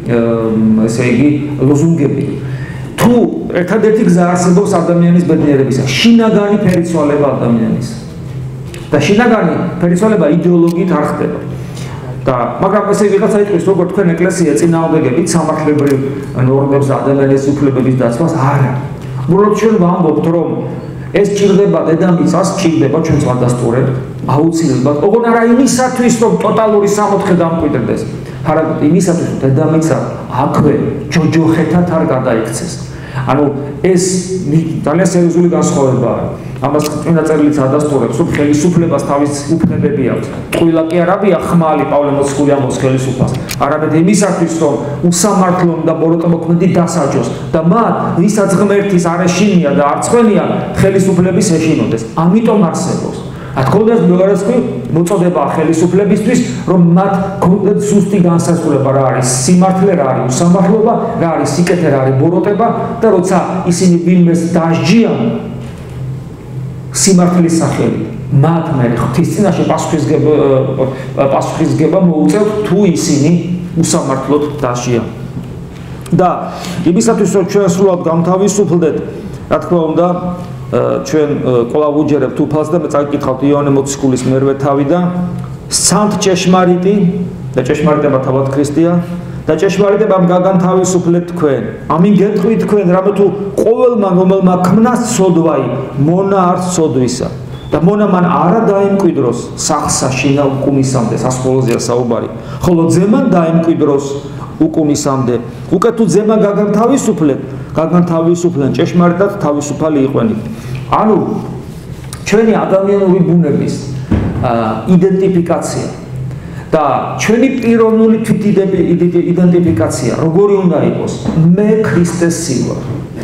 ესე იგი ლოზუნგები. თუ ერთადერთი გზა არსებობს ადამიანის ბედნიერებისა, შინაგანი ფერიცვალება ადამიანის. და შინაგანი ფერიცვალება იდეოლოგიით არ ხდება. და მაგრამ ესე ვიღაცა იტყვის, როგორ თქვენ ეკლესია წინააღმდეგებით სამართლებრივ ნორმებს ადამიანის უფლებების დაცვას, არა. უბრალოდ ჩვენ ვამბობთ, რომ ეს ჭირდება დედამიწას, ჭირდება ჩვენს ვადასტურებთ, აუცილებლად. ოღონ არა იმისათვის, რომ ტოტალური სამოთხე დამკვიდრდეს. არამედ იმისათვის, რომ დედამიწა აქვე ჯოჯოხეთად არ გადაიქცეს. ანუ ეს ძალიან სერიოზული განსხვავებაა. ამას წინა წერილიც ადასტურებს, რომ ხელისუფლებას თავის უფლებები აქვს. ტყუილა კი არ აბია ხმალი პავლე მოციქული ამბობს ხელისუფლებას. არამედ იმისათვის, რომ უსამართლომ და მოროტმოქმედი დასაჯოს და მათ, ვისაც ღმერთის არ ეშინია და არ წვენია, ხელისუფლების ეშინოდეს. ამიტომ არსებობს. ათქონდეს მეგარესკი მოწოდება ხელისუფლებისთვის, რომ მათ გქონდეთ ზუსტი განსაზღვრება რა არის სიმართლე, რა არის უსამართლობა, რა არის სიკეთე, რა არის ბოროტება და როცა ისინი ვინმეს დასჯიან სიმართლის სახელი, მათ მე ღვთის წინაშე პასუხისგება პასუხისგება მოუწევთ, თუ ისინი უსამართლოდ დასჯიან. და იმისათვის, რომ ჩვენ სრულად გამთავისუფლდეთ, რა თქმა უნდა, ჩვენ კვლავ უჯერებთ უფალს და მე წაკითხავთ იოანე მოციქულის მერვე თავიდან სცამთ ჭეშმარიტი და ჭეშმარიტება თავად ქრისტეა და ჭეშმარიტებამ გაგანთავისუფლეთ თქვენ. ამინ გეტყვით თქვენ, რამე თუ ყოველმა რომელმა ქმნას ცოდვაი მონა არ ცოდვისა და მონა მან არა დაემკვიდროს სახსა შინა უკუმისამდე, სასწაულზეა საუბარი, ხოლო ძემან დაემკვიდროს უკუმისამდე. უკვე თუ ძემა გაგანთავისუფლეთ, გაგანთავისუფლენ ჭეშმარიტად თავისუფალი იყვენით. ანუ ჩვენი ადამიანური ბუნების იდენტიფიკაცია და ჩვენი პიროვნული თვითიდენტიფიკაცია როგორი უნდა იყოს? მე ქრისტეს სიყვარ.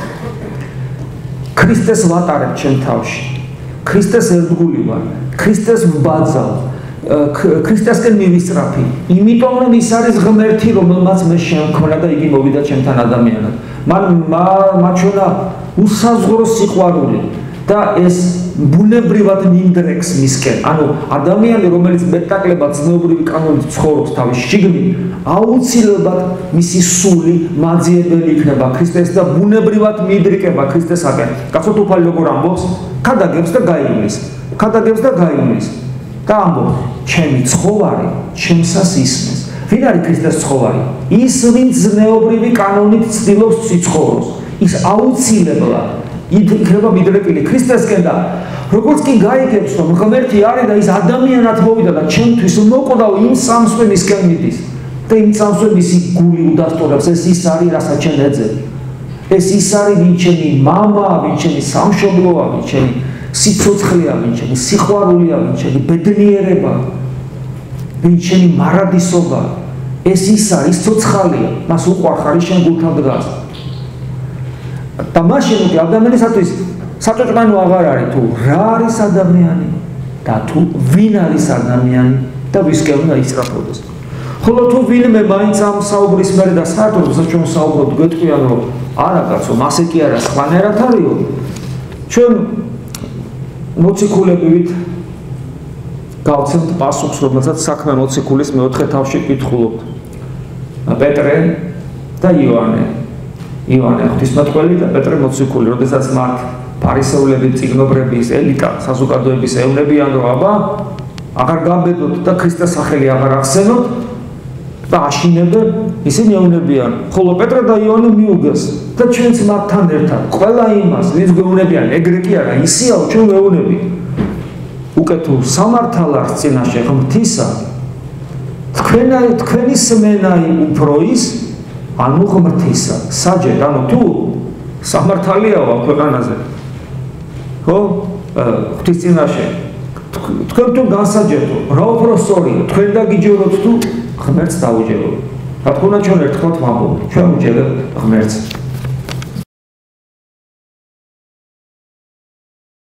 ქრისტეს ვატარებ ჩემ თავში. ქრისტეს ერთგული ვარ. ქრისტეს ვბაძავ. ქრისტესკენ მივისწრაფი. იმიტომ რომ ის არის ღმერთი, რომელმაც მე შემქონა და იგი მოვიდა ჩემთან ადამიანად. მან მაჩვენა უსაზღვრო სიყვარული და ეს ბუნებრივად მინდრეკს მისკენ. ანუ ადამიანი, რომელიც მეტაკლებად ზნეობრივი კანონით ცხოვრობს თავის შიგნით, აუცილებლად მისი სული მაძიებელი იქნება ქრისტეს და ბუნებრივად მიიდრიკება ქრისტესაკენ. კაცო თუფალი როგორ ამბობს? ქადაგებს და გაივლის. ქადაგებს და გაივლის. და ამბობს, ჩემი ცხოვარი ჩემსას ისმის. ვინ არის ქრისტეს ცხოვარი? ის, ვინც ზნეობრივი კანონით ცდილობს სიცხოვროს. ის აუცილებლად იქნება მიდრეკილი ქრისტესკენ და როგორც კი გაიგებს, რომ ღმერთი არის და ის ადამიანად მოვიდა და ჩემთვის მოკვდავ იმ სამსვენისკენ მიდის და იმ სამსვენ მისი გული უდასტურებს, ეს ის არის, რასაც ჩვენ ეძებ. ეს ის არის ვინ ჩემი მამა, ვინ ჩემი სამშობლოა, ვინ ჩემი სიცოცხლეა, ვინ ჩემი სიყვარულია, ვინ ჩემი ბედნიერება, ვინ ჩემი მარადისობა. ეს ის არის ცოცხალია, მას უყვარხარი შენ გულთან დგას. და მაშინ უკვე ადამიანისათვის საწუწმანო აღარ არის თუ რა არის ადამიანი და თუ ვინ არის ადამიანი და ვისკენ უნდა ისწრაფოდეს. ხოლო თუ ვინმე მაინც ამ საუბრის მერე და საერთოდ ჩვენ საუბრობთ გვეტყვიან რომ არა კაცო მასე კი არა სხვანაირად არისო ჩვენ მოციქულებივით გავცემთ პასუხს რომელსაც საქმე მოციქულის მეოთხე თავში კითხულობთ პეტრე და იოანე იოანე ღვთისმეტყველი და პეტრე მოციქული როდესაც მათ ფარისევლები წიგნობრების ელიტა საზოგადოების ეუბნებიან რომ აბა აღარ გაბედოთ და ქრისტეს სახელი აღარ ახსენოთ და აშინებენ ისინი ეუბნებიან ხოლო პეტრე და იოანე მიუგეს და ჩვენც მათთან ერთად ყველა იმას ვინც გვეუბნებიან ეგრე კი არა ისიაო ჩვენ ვეუბნებით უკეთო სამართალს წინაშე ღმრთისა თქვენაი თქვენი სმენაი უფრო ის ანუ ღმრთისა საჯეთ ანუ თუ სამართალიაო ქვეყანაზე ხო ღვთის წინაშე თქვენ თუ განსაჯეთო რა უფრო სწორია თქვენ დაგიჯეროთ თუ ღმერთს დაუჯეროთ რა თქმა უნდა ჩვენ ერთხმად ვამბობთ ჩვენ ვუჯერებთ ღმერთს